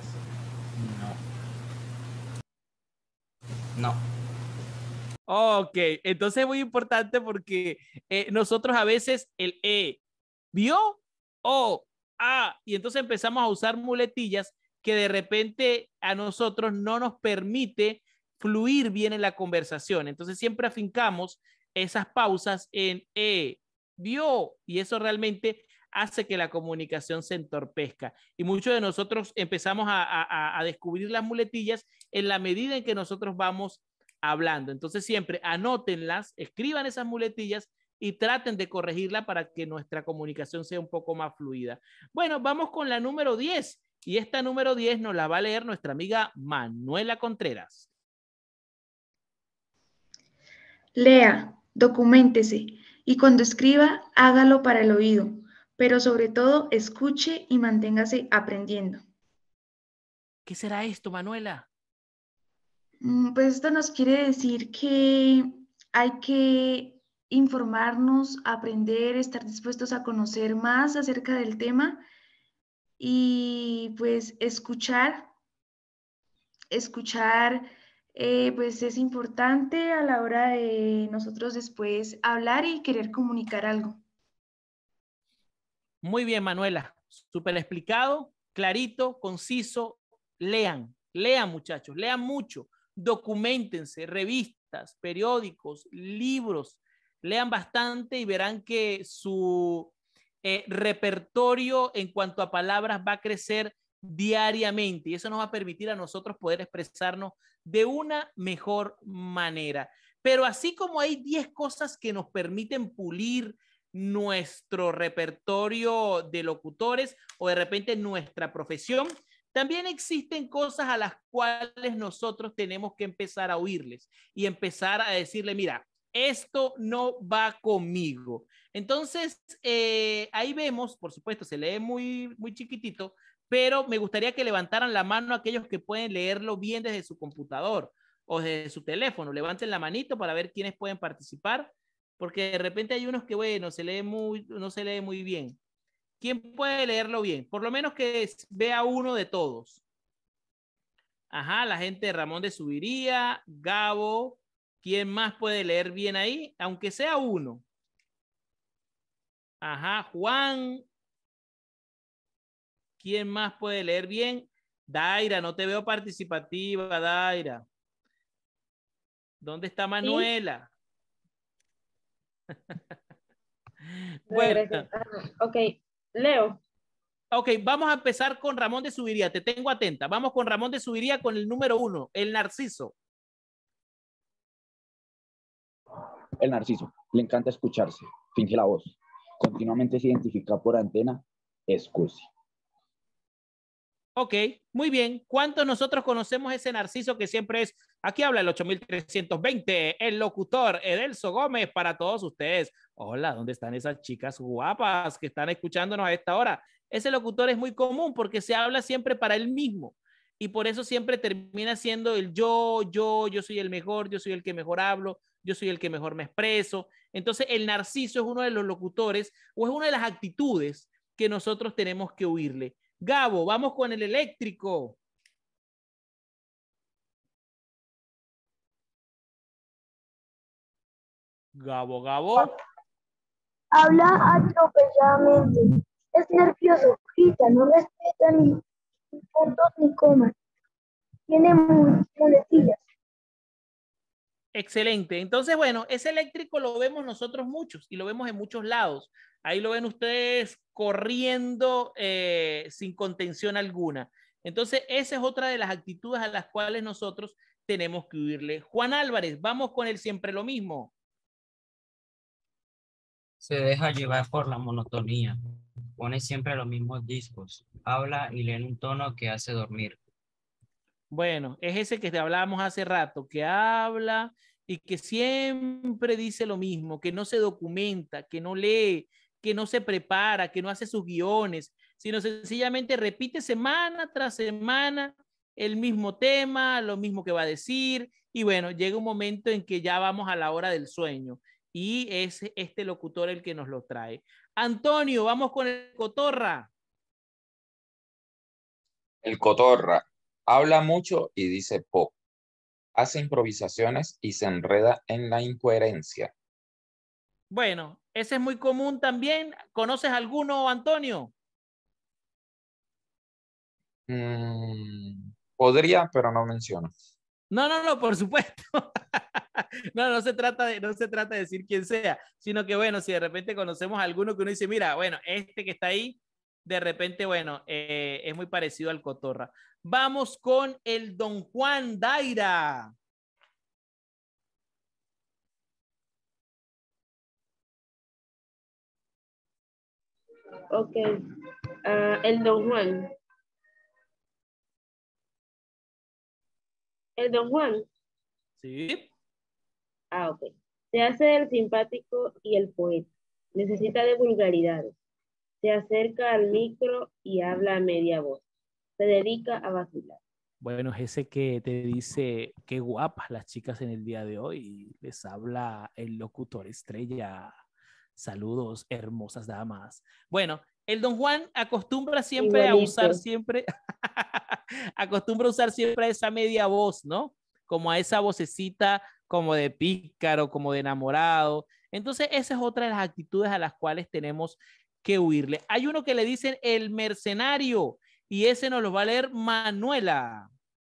No. Ok, entonces es muy importante porque nosotros a veces el vio, o, y entonces empezamos a usar muletillas que de repente a nosotros no nos permite fluir bien en la conversación. Entonces siempre afincamos esas pausas en vio, y eso realmente hace que la comunicación se entorpezca. Y muchos de nosotros empezamos a descubrir las muletillas en la medida en que nosotros vamos hablando. Entonces siempre anótenlas, escriban esas muletillas y traten de corregirla para que nuestra comunicación sea un poco más fluida. Bueno, vamos con la número 10. Y esta número 10 nos la va a leer nuestra amiga Manuela Contreras. Lea, documéntese y cuando escriba, hágalo para el oído, pero sobre todo escuche y manténgase aprendiendo. ¿Qué será esto, Manuela? Pues esto nos quiere decir que hay que informarnos, aprender, estar dispuestos a conocer más acerca del tema y pues escuchar pues es importante a la hora de nosotros después hablar y querer comunicar algo. Muy bien, Manuela. Súper explicado, clarito, conciso. Lean, lean, muchachos, lean mucho. Documentense, revistas, periódicos, libros. Lean bastante y verán que su repertorio en cuanto a palabras va a crecer diariamente y eso nos va a permitir a nosotros poder expresarnos de una mejor manera. Pero así como hay 10 cosas que nos permiten pulir nuestro repertorio de locutores o de repente nuestra profesión, también existen cosas a las cuales nosotros tenemos que empezar a oírles y empezar a decirle, mira, esto no va conmigo. Entonces, ahí vemos, por supuesto, se lee muy, muy chiquitito, pero me gustaría que levantaran la mano aquellos que pueden leerlo bien desde su computador o desde su teléfono. Levanten la manito para ver quiénes pueden participar, porque de repente hay unos que, bueno, no se lee muy bien. ¿Quién puede leerlo bien? Por lo menos que vea uno de todos. Ajá, la gente de Ramón de Subiría, Gabo. ¿Quién más puede leer bien ahí? Aunque sea uno. Ajá, Juan. ¿Quién más puede leer bien? Daira, no te veo participativa, Daira. ¿Dónde está Manuela? Sí. Bueno. Ok, Leo. Ok, vamos a empezar con Ramón de Subiría. Te tengo atenta. Vamos con Ramón de Subiría con el número 1, el Narciso. El Narciso. Le encanta escucharse. Finge la voz. Continuamente se identifica por antena. Es cursi. Ok, muy bien. ¿Cuántos nosotros conocemos ese Narciso que siempre es? Aquí habla el 8320, el locutor Edelso Gómez para todos ustedes. Hola, ¿dónde están esas chicas guapas que están escuchándonos a esta hora? Ese locutor es muy común porque se habla siempre para él mismo y por eso siempre termina siendo el yo soy el mejor, yo soy el que mejor hablo, yo soy el que mejor me expreso. Entonces el Narciso es uno de los locutores o es una de las actitudes que nosotros tenemos que oírle. Gabo, vamos con el eléctrico. Gabo. Habla atropelladamente. Es nervioso, grita, no respeta ni puntos ni comas. Tiene muletillas. Excelente. Entonces, bueno, ese eléctrico lo vemos nosotros muchos y lo vemos en muchos lados. Ahí lo ven ustedes corriendo sin contención alguna. Entonces, esa es otra de las actitudes a las cuales nosotros tenemos que huirle. Juan Álvarez, vamos con el siempre lo mismo. Se deja llevar por la monotonía. Pone siempre los mismos discos. Habla y lee en un tono que hace dormir. Bueno, es ese que te hablábamos hace rato, que habla y que siempre dice lo mismo, que no se documenta, que no lee, que no se prepara, que no hace sus guiones, sino sencillamente repite semana tras semana el mismo tema, lo mismo que va a decir, y bueno, llega un momento en que ya vamos a la hora del sueño, y es este locutor el que nos lo trae. Antonio, vamos con el cotorra. El cotorra habla mucho y dice poco. Hace improvisaciones y se enreda en la incoherencia. Bueno, ese es muy común también. ¿Conoces alguno, Antonio? Podría, pero no menciono. No, por supuesto. No se trata de decir quién sea, sino que bueno, si de repente conocemos a alguno que uno dice, mira, bueno, este que está ahí, de repente, bueno, es muy parecido al cotorra. Vamos con el Don Juan Daira. Ok. El Don Juan. El Don Juan. Sí. Ok. Se hace el simpático y el poeta. Necesita de vulgaridades. Se acerca al micro y habla a media voz. Se dedica a vacilar. Bueno, es ese que te dice qué guapas las chicas en el día de hoy. Les habla el locutor estrella. Saludos, hermosas damas. Bueno, el Don Juan acostumbra siempre a usar acostumbra a usar siempre esa media voz, ¿no? Como a esa vocecita como de pícaro, como de enamorado. Entonces, esa es otra de las actitudes a las cuales tenemos que huirle. Hay uno que le dicen el mercenario y ese nos lo va a leer Manuela.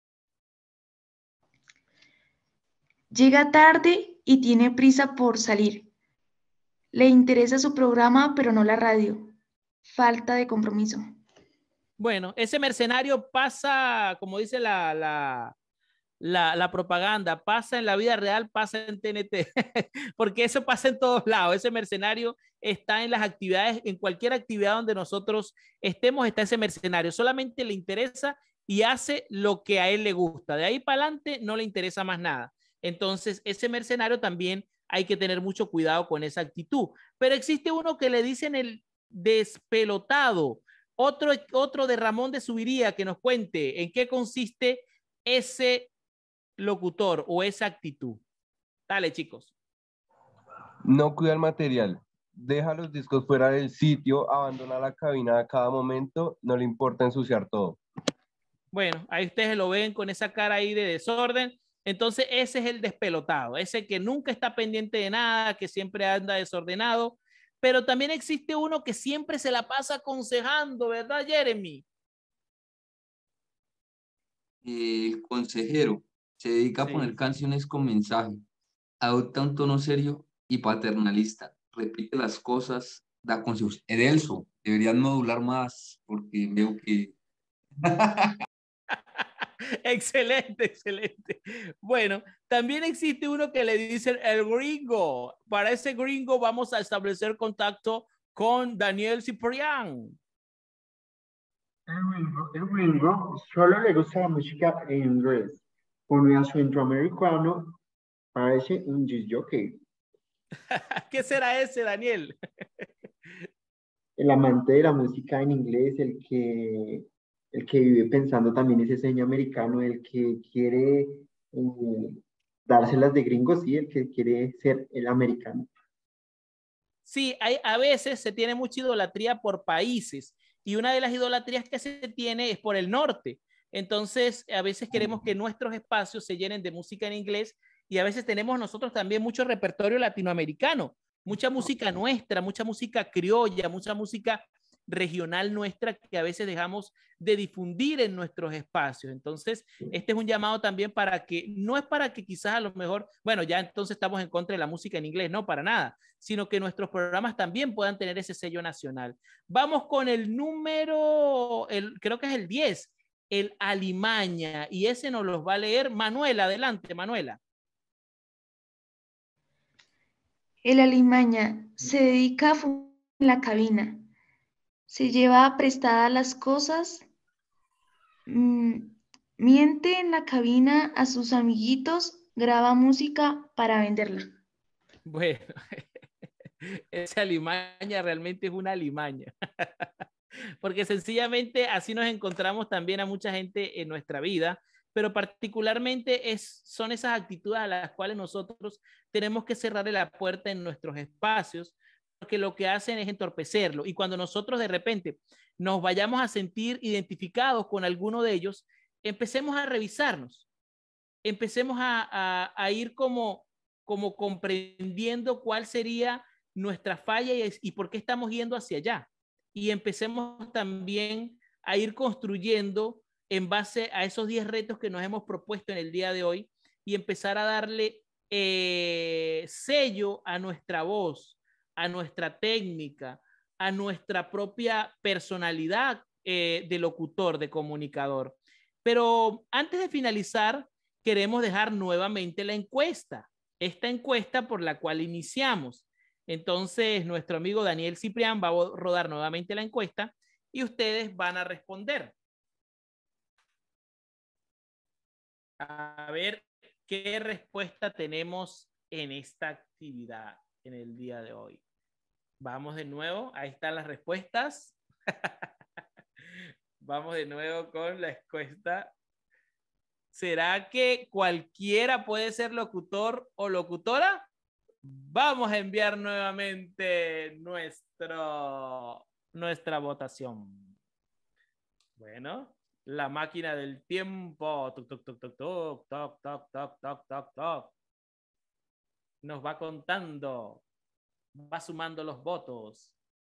Llega tarde y tiene prisa por salir. Le interesa su programa, pero no la radio. Falta de compromiso. Bueno, ese mercenario pasa, como dice la propaganda, pasa en la vida real, pasa en TNT, porque eso pasa en todos lados. Ese mercenario está en las actividades, en cualquier actividad donde nosotros estemos, está ese mercenario. Solamente le interesa y hace lo que a él le gusta. De ahí para adelante no le interesa más nada. Entonces, ese mercenario también hay que tener mucho cuidado con esa actitud. Pero existe uno que le dicen el despelotado. Otro de Ramón de Subiría que nos cuente en qué consiste ese locutor o esa actitud. Dale, chicos. No cuida el material. Deja los discos fuera del sitio, abandona la cabina a cada momento, no le importa ensuciar todo. Bueno, ahí ustedes lo ven con esa cara ahí de desorden. Entonces, ese es el despelotado, ese que nunca está pendiente de nada, que siempre anda desordenado. Pero también existe uno que siempre se la pasa aconsejando, ¿verdad, Jeremy? El consejero se dedica a poner canciones con mensaje, adopta un tono serio y paternalista, repite las cosas, da consejos. Edelso, deberían modular más porque veo que... Excelente, excelente. Bueno, también existe uno que le dicen el gringo. Para ese gringo vamos a establecer contacto con Daniel Ciprián. El gringo solo le gusta la música en inglés. Por mi acento americano, parece un disc jockey. ¿Qué será ese, Daniel? El amante de la música en inglés, el que vive pensando también ese sueño americano, el que quiere dárselas de gringo, sí, el que quiere ser el americano. Sí, a veces se tiene mucha idolatría por países y una de las idolatrías que se tiene es por el norte. Entonces, a veces queremos que nuestros espacios se llenen de música en inglés y a veces tenemos nosotros también mucho repertorio latinoamericano, mucha música nuestra, mucha música criolla, mucha música regional nuestra que a veces dejamos de difundir en nuestros espacios. Entonces, este es un llamado también para que, no es para que quizás a lo mejor, bueno, ya entonces estamos en contra de la música en inglés, no, para nada, sino que nuestros programas también puedan tener ese sello nacional. Vamos con el número, creo que es el 10, el Alimaña, y ese nos los va a leer Manuela. Adelante, Manuela. El Alimaña se dedica a fumar en la cabina. Se lleva prestadas las cosas, miente en la cabina a sus amiguitos, graba música para venderla. Bueno, esa alimaña realmente es una alimaña. Porque sencillamente así nos encontramos también a mucha gente en nuestra vida, pero particularmente son esas actitudes a las cuales nosotros tenemos que cerrarle la puerta en nuestros espacios, porque lo que hacen es entorpecerlo. Y cuando nosotros de repente nos vayamos a sentir identificados con alguno de ellos, empecemos a revisarnos, empecemos a ir como comprendiendo cuál sería nuestra falla y por qué estamos yendo hacia allá. Y empecemos también a ir construyendo en base a esos 10 retos que nos hemos propuesto en el día de hoy y empezar a darle sello a nuestra voz, a nuestra técnica, a nuestra propia personalidad de locutor, de comunicador. Pero antes de finalizar, queremos dejar nuevamente la encuesta, esta encuesta por la cual iniciamos. Entonces, nuestro amigo Daniel Ciprián va a rodar nuevamente la encuesta y ustedes van a responder. A ver qué respuesta tenemos en esta actividad en el día de hoy. Vamos de nuevo, ahí están las respuestas. Vamos de nuevo con la encuesta. ¿Será que cualquiera puede ser locutor o locutora? Vamos a enviar nuevamente nuestra votación. Bueno, la máquina del tiempo. Toc, toc, toc, toc, toc, toc, toc, toc, toc, toc, toc. Nos va contando. Va sumando los votos.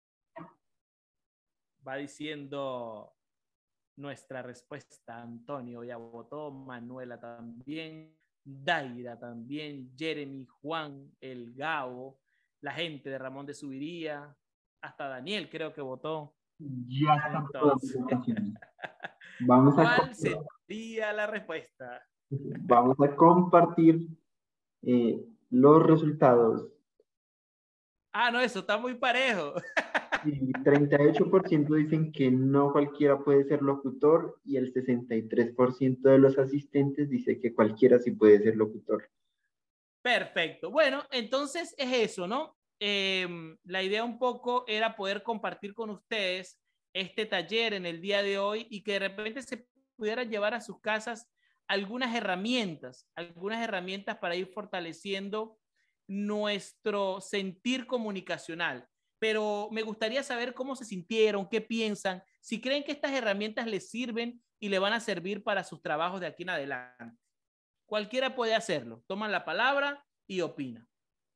Va diciendo nuestra respuesta. Antonio ya votó, Manuela también, Daira también, Jeremy, Juan, el Gabo, la gente de Ramón de Subiría, hasta Daniel creo que votó. Ya están todas las votaciones. ¿Cuál sería la respuesta? Vamos a compartir los resultados. Ah, no, eso está muy parejo. Y 38% dicen que no cualquiera puede ser locutor y el 63% de los asistentes dice que cualquiera sí puede ser locutor. Perfecto. Bueno, entonces es eso, ¿no? La idea un poco era poder compartir con ustedes este taller en el día de hoy y que de repente se pudieran llevar a sus casas algunas herramientas para ir fortaleciendo nuestro sentir comunicacional. Pero me gustaría saber cómo se sintieron, qué piensan, si creen que estas herramientas les sirven y le van a servir para sus trabajos de aquí en adelante. Cualquiera puede hacerlo. Toman la palabra y opina.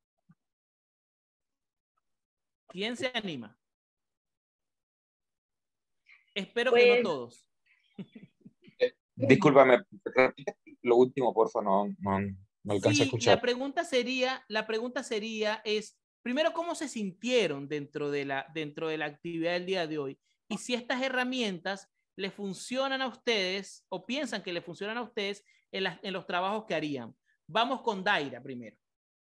¿Quién se anima? Espero que no todos. Discúlpame, repite lo último, por favor, no alcancé a escuchar. La pregunta sería primero, ¿cómo se sintieron dentro de la actividad del día de hoy? Y si estas herramientas le funcionan a ustedes o piensan que le funcionan a ustedes en los trabajos que harían. Vamos con Daira primero.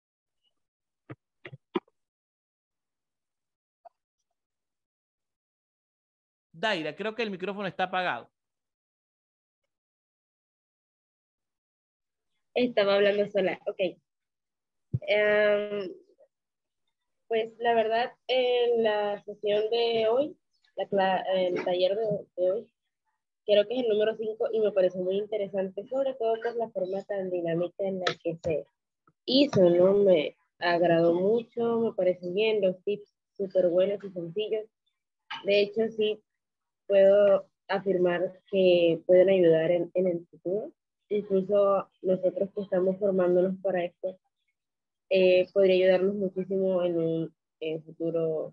Daira, creo que el micrófono está apagado. Estaba hablando sola, ok. Pues la verdad, en la sesión de hoy, el taller de hoy, creo que es el número 5 y me parece muy interesante, sobre todo por la forma tan dinámica en la que se hizo, ¿no? Me agradó mucho, me parecen bien los tips súper buenos y sencillos. De hecho, sí puedo afirmar que pueden ayudar en el futuro. Incluso nosotros que estamos formándonos para esto, podría ayudarnos muchísimo en un futuro,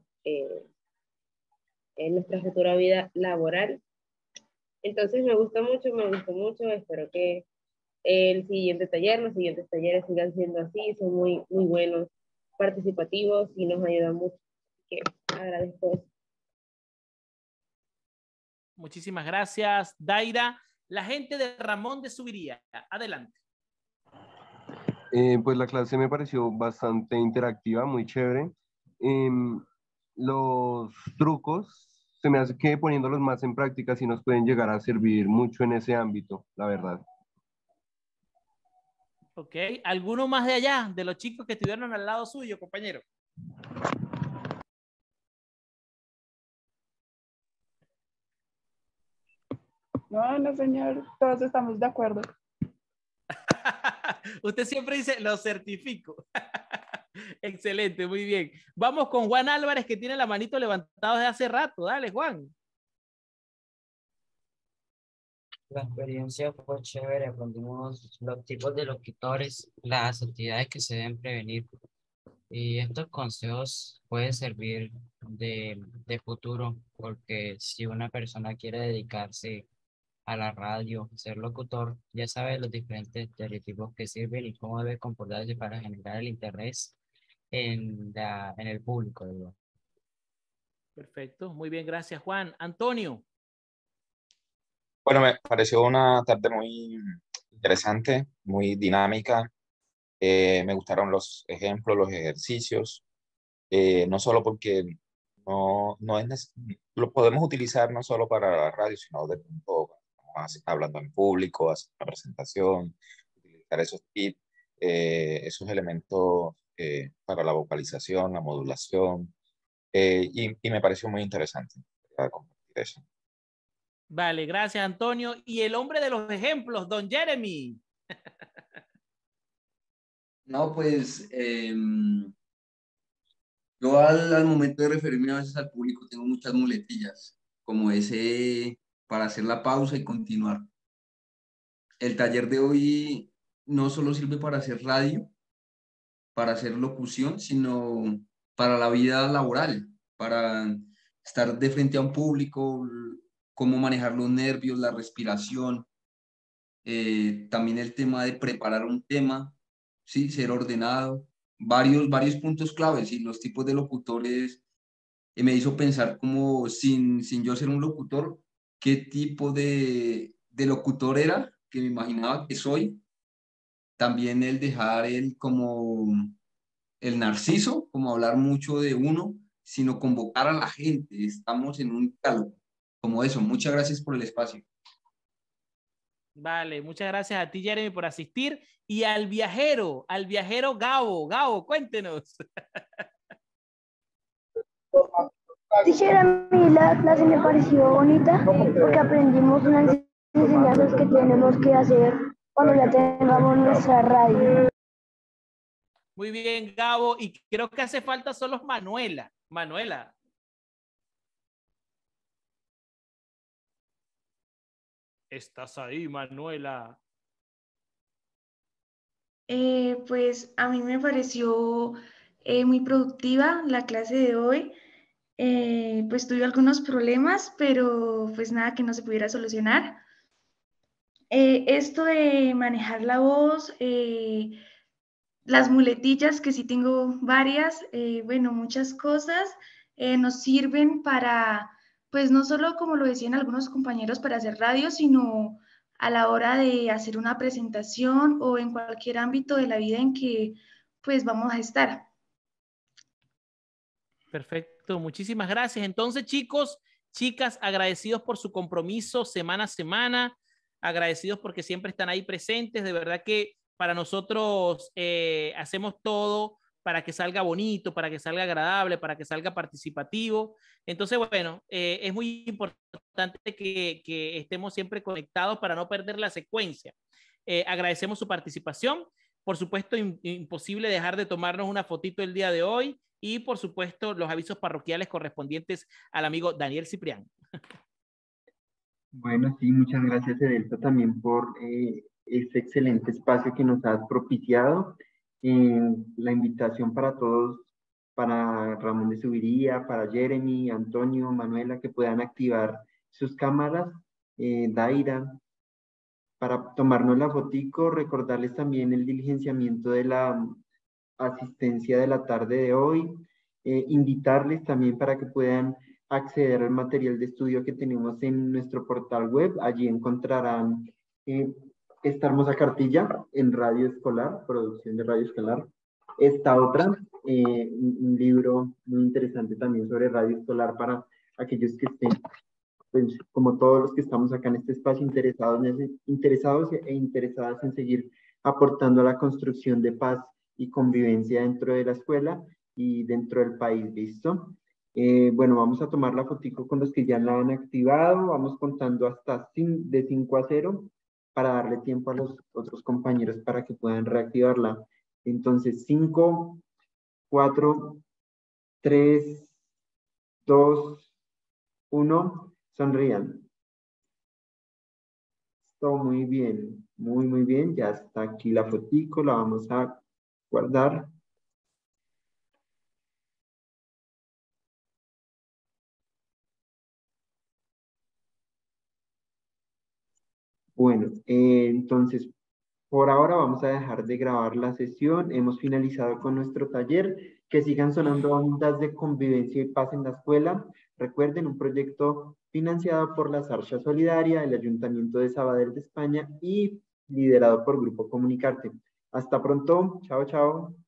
en nuestra futura vida laboral. Entonces me gustó mucho, espero que los siguientes talleres sigan siendo así, son muy, muy buenos, participativos y nos ayudan mucho. Así que agradezco eso. Muchísimas gracias, Daira. La gente de Ramón de Subiría, adelante. Pues la clase me pareció bastante interactiva, muy chévere. Los trucos, se me hace que poniéndolos más en práctica sí nos pueden llegar a servir mucho en ese ámbito, la verdad. Ok, ¿alguno más de allá, de los chicos que estuvieron al lado suyo, compañero? No, no, señor, todos estamos de acuerdo. Usted siempre dice, lo certifico. Excelente, muy bien. Vamos con Juan Álvarez, que tiene la manito levantada desde hace rato. Dale, Juan. La experiencia fue chévere, aprendimos los tipos de locutores, las actividades que se deben prevenir. Y estos consejos pueden servir de futuro, porque si una persona quiere dedicarse a la radio, ser locutor, ya sabe los diferentes estereotipos que sirven y cómo debe comportarse para generar el interés en el público, digo. Perfecto, muy bien, gracias, Juan. Antonio. Bueno, me pareció una tarde muy interesante, muy dinámica. Me gustaron los ejemplos, los ejercicios, no solo porque no es lo podemos utilizar no solo para la radio, sino de pronto hablando en público, hacer una presentación, utilizar esos tips, esos elementos para la vocalización, la modulación, y me pareció muy interesante compartir eso. Vale, gracias, Antonio. Y el hombre de los ejemplos, don Jeremy. No, pues yo al momento de referirme a veces al público tengo muchas muletillas, como ese para hacer la pausa y continuar. El taller de hoy no solo sirve para hacer radio, para hacer locución, sino para la vida laboral, para estar de frente a un público, cómo manejar los nervios, la respiración, también el tema de preparar un tema, ¿sí? Ser ordenado, varios puntos claves y los tipos de locutores me hizo pensar como sin yo ser un locutor, qué tipo de locutor era, que me imaginaba que soy. También el dejar el como el narciso, como hablar mucho de uno, sino convocar a la gente. Estamos en un diálogo, como eso. Muchas gracias por el espacio. Vale, muchas gracias a ti, Jeremy, por asistir. Y al viajero Gabo. Gabo, cuéntenos. Teacher, a mí la clase me pareció bonita porque aprendimos unas enseñanzas que tenemos que hacer cuando ya tengamos nuestra radio. Muy bien, Gabo. Y creo que hace falta solo Manuela. Manuela. ¿Estás ahí, Manuela? Pues a mí me pareció muy productiva la clase de hoy. Pues tuve algunos problemas, pero pues nada que no se pudiera solucionar. Esto de manejar la voz, las muletillas, que sí tengo varias, bueno, muchas cosas nos sirven para, pues no solo como lo decían algunos compañeros para hacer radio, sino a la hora de hacer una presentación o en cualquier ámbito de la vida en que pues vamos a estar. Perfecto, muchísimas gracias. Entonces, chicos, chicas, agradecidos por su compromiso semana a semana, agradecidos porque siempre están ahí presentes. De verdad que para nosotros hacemos todo para que salga bonito, para que salga agradable, para que salga participativo. Entonces, bueno, es muy importante que estemos siempre conectados para no perder la secuencia. Agradecemos su participación. Por supuesto, imposible dejar de tomarnos una fotito el día de hoy. Y, por supuesto, los avisos parroquiales correspondientes al amigo Daniel Ciprián. Bueno, sí, muchas gracias, Edelta, también por este excelente espacio que nos has propiciado. La invitación para todos, para Ramón de Subiría, para Jeremy, Antonio, Manuela, que puedan activar sus cámaras, Daira, para tomarnos la fotico, recordarles también el diligenciamiento de la asistencia de la tarde de hoy, invitarles también para que puedan acceder al material de estudio que tenemos en nuestro portal web. Allí encontrarán esta hermosa cartilla en radio escolar, producción de radio escolar. Esta otra, un libro muy interesante también sobre radio escolar para aquellos que estén, pues, como todos los que estamos acá en este espacio, interesados e interesadas en seguir aportando a la construcción de paz y convivencia dentro de la escuela y dentro del país, ¿listo? Bueno, vamos a tomar la fotico con los que ya la han activado, vamos contando hasta de 5 a 0 para darle tiempo a los otros compañeros para que puedan reactivarla. Entonces, 5, 4, 3, 2, 1, sonrían. Todo muy bien, muy bien. Ya está aquí la fotico, la vamos a guardar. Bueno, entonces, por ahora vamos a dejar de grabar la sesión. Hemos finalizado con nuestro taller. Que sigan sonando ondas de convivencia y paz en la escuela. Recuerden, un proyecto financiado por la Sarcha Solidaria, el Ayuntamiento de Sabadell de España y liderado por Grupo Comunicarte. Hasta pronto. Chao, chao.